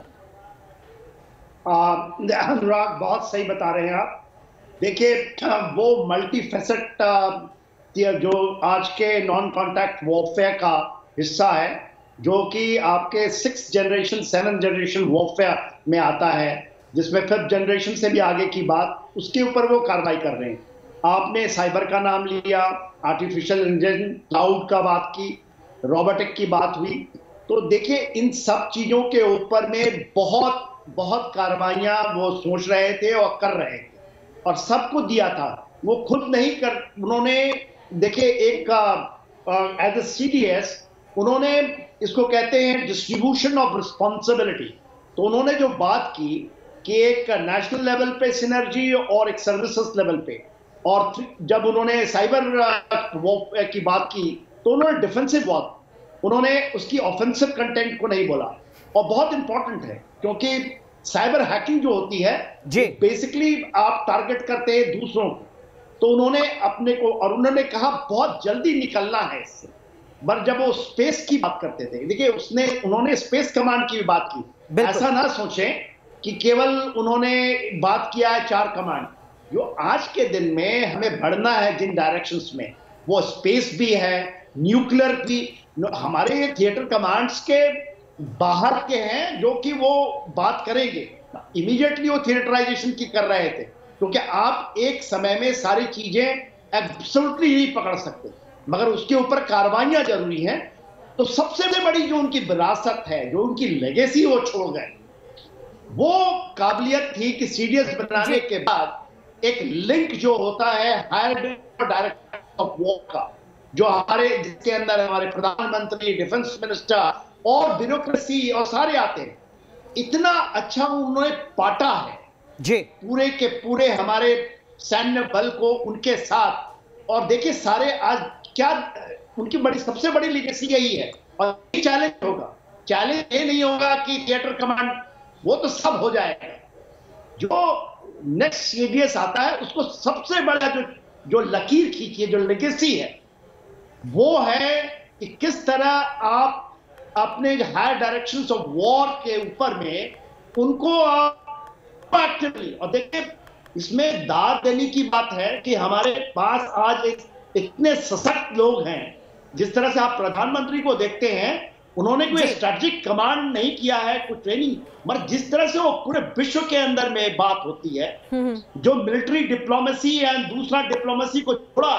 Speaker 6: अनुराग, बहुत सही बता रहे हैं आप। देखिए, वो मल्टी फेसेट जो आज के नॉन कॉन्टैक्ट वॉरफेयर का हिस्सा है, जो कि आपके six generation seven generation warfare में आता है, जिसमें फिफ्थ जनरेशन से भी आगे की बात, उसके ऊपर वो कार्रवाई कर रहे हैं। आपने साइबर का नाम लिया, आर्टिफिशियल इंटेलिजेंस, क्लाउड का बात की, रोबोटिक की बात हुई। तो देखिए, इन सब चीज़ों के ऊपर में बहुत बहुत कार्रवाइयाँ वो सोच रहे थे और कर रहे थे और सबको दिया था। वो खुद नहीं कर, उन्होंने देखिए एक एज ए सीडीएस उन्होंने इसको कहते हैं डिस्ट्रीब्यूशन ऑफ रिस्पॉन्सिबिलिटी। तो उन्होंने जो बात की कि एक नेशनल लेवल पे सिनर्जी और एक सर्विसेज लेवल पे, और जब उन्होंने साइबर की बात की तो उन्होंने डिफेंसिव वॉर, उन्होंने उसकी ऑफेंसिव कंटेंट को नहीं बोला। और बहुत इंपॉर्टेंट है क्योंकि साइबर हैकिंग जो होती है बेसिकली आप टारगेट करते हैं दूसरों को। तो उन्होंने अपने को, और उन्होंने कहा बहुत जल्दी निकलना है इससे। पर जब वो स्पेस की बात करते थे, देखिए उसने उन्होंने स्पेस कमांड की भी बात की। ऐसा ना सोचें कि केवल उन्होंने बात किया है चार कमांड। जो आज के दिन में हमें बढ़ना है जिन डायरेक्शंस में, वो स्पेस भी है, न्यूक्लियर भी। हमारे थिएटर कमांड्स के बाहर के हैं जो कि वो बात करेंगे। इमीडिएटली वो थिएटराइजेशन की कर रहे थे, क्योंकि आप एक समय में सारी चीजें एब्सोल्युटली नहीं पकड़ सकते, मगर उसके ऊपर कार्रवाइयां जरूरी हैं। तो सबसे बड़ी जो उनकी विरासत है, जो उनकी लेगेसी वो छोड़ गए, वो काबिलियत थी कि सीडीएस बनाने के बाद एक लिंक जो होता है हायर डायरेक्टर ऑफ वॉर का, जो हमारे जिसके अंदर हमारे प्रधानमंत्री, डिफेंस मिनिस्टर और ब्यूरोक्रेसी और सारे आते हैं, इतना अच्छा उन्होंने पाटा है
Speaker 2: जी
Speaker 6: पूरे के पूरे हमारे सैन्य बल को उनके साथ। और देखिए सारे आज क्या उनकी बड़ी सबसे बड़ी लेगेसी यही है। और चैलेंज होगा, चैलेंज ये नहीं होगा कि थिएटर कमांड, वो तो सब हो जाएगा। जो नेक्स्ट सीडीएस आता है उसको सबसे बड़ा जो जो लकीर खींची है, जो लेगेसी है, वो है कि किस तरह आप अपने हायर डायरेक्शंस ऑफ वॉर के ऊपर में उनको आप एक्टिवली। और देखिए इसमें दाद देने की बात है कि हमारे पास आज एक इतने सशक्त लोग हैं। जिस तरह से आप प्रधानमंत्री को देखते हैं, उन्होंने कोई स्ट्रेटेजिक कमांड नहीं किया है, कोई ट्रेनिंग, मगर जिस तरह से वो पूरे विश्व के अंदर में बात होती है, जो मिलिट्री डिप्लोमेसी या दूसरा डिप्लोमेसी को छोड़ा,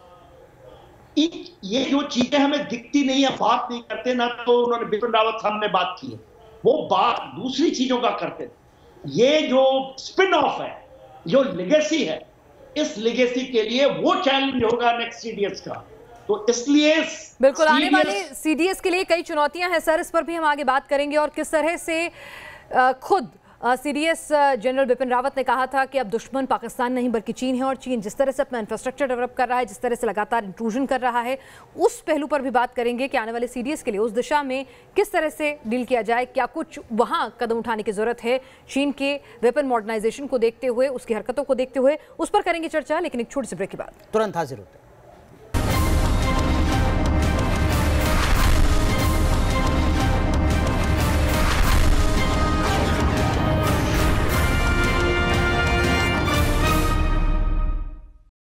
Speaker 6: ये जो चीजें हमें दिखती नहीं है, बात नहीं करते ना। तो उन्होंने बिपिन रावत सामने बात की है, वो बात दूसरी चीजों का करते थे। ये जो स्पिन ऑफ है, जो लेगेसी है, इस लेगेसी के लिए वो चैलेंज होगा नेक्स्ट सीडीएस का। तो इसलिए
Speaker 1: बिल्कुल आने वाले सीडीएस के लिए कई चुनौतियां हैं सर, इस पर भी हम आगे बात करेंगे। और किस तरह से खुद सीडीएस जनरल बिपिन रावत ने कहा था कि अब दुश्मन पाकिस्तान नहीं बल्कि चीन है, और चीन जिस तरह से अपना इंफ्रास्ट्रक्चर डेवलप कर रहा है, जिस तरह से लगातार इंट्रूजन कर रहा है, उस पहलू पर भी बात करेंगे कि आने वाले सीडीएस के लिए उस दिशा में किस तरह से डील किया जाए, क्या कुछ वहां कदम उठाने की जरूरत है चीन के वेपन मॉडर्नाइजेशन को देखते हुए, उसकी हरकतों को देखते हुए। उस पर करेंगे चर्चा, लेकिन एक छोटी सी ब्रेक के बाद
Speaker 2: तुरंत हाजिर होते हैं।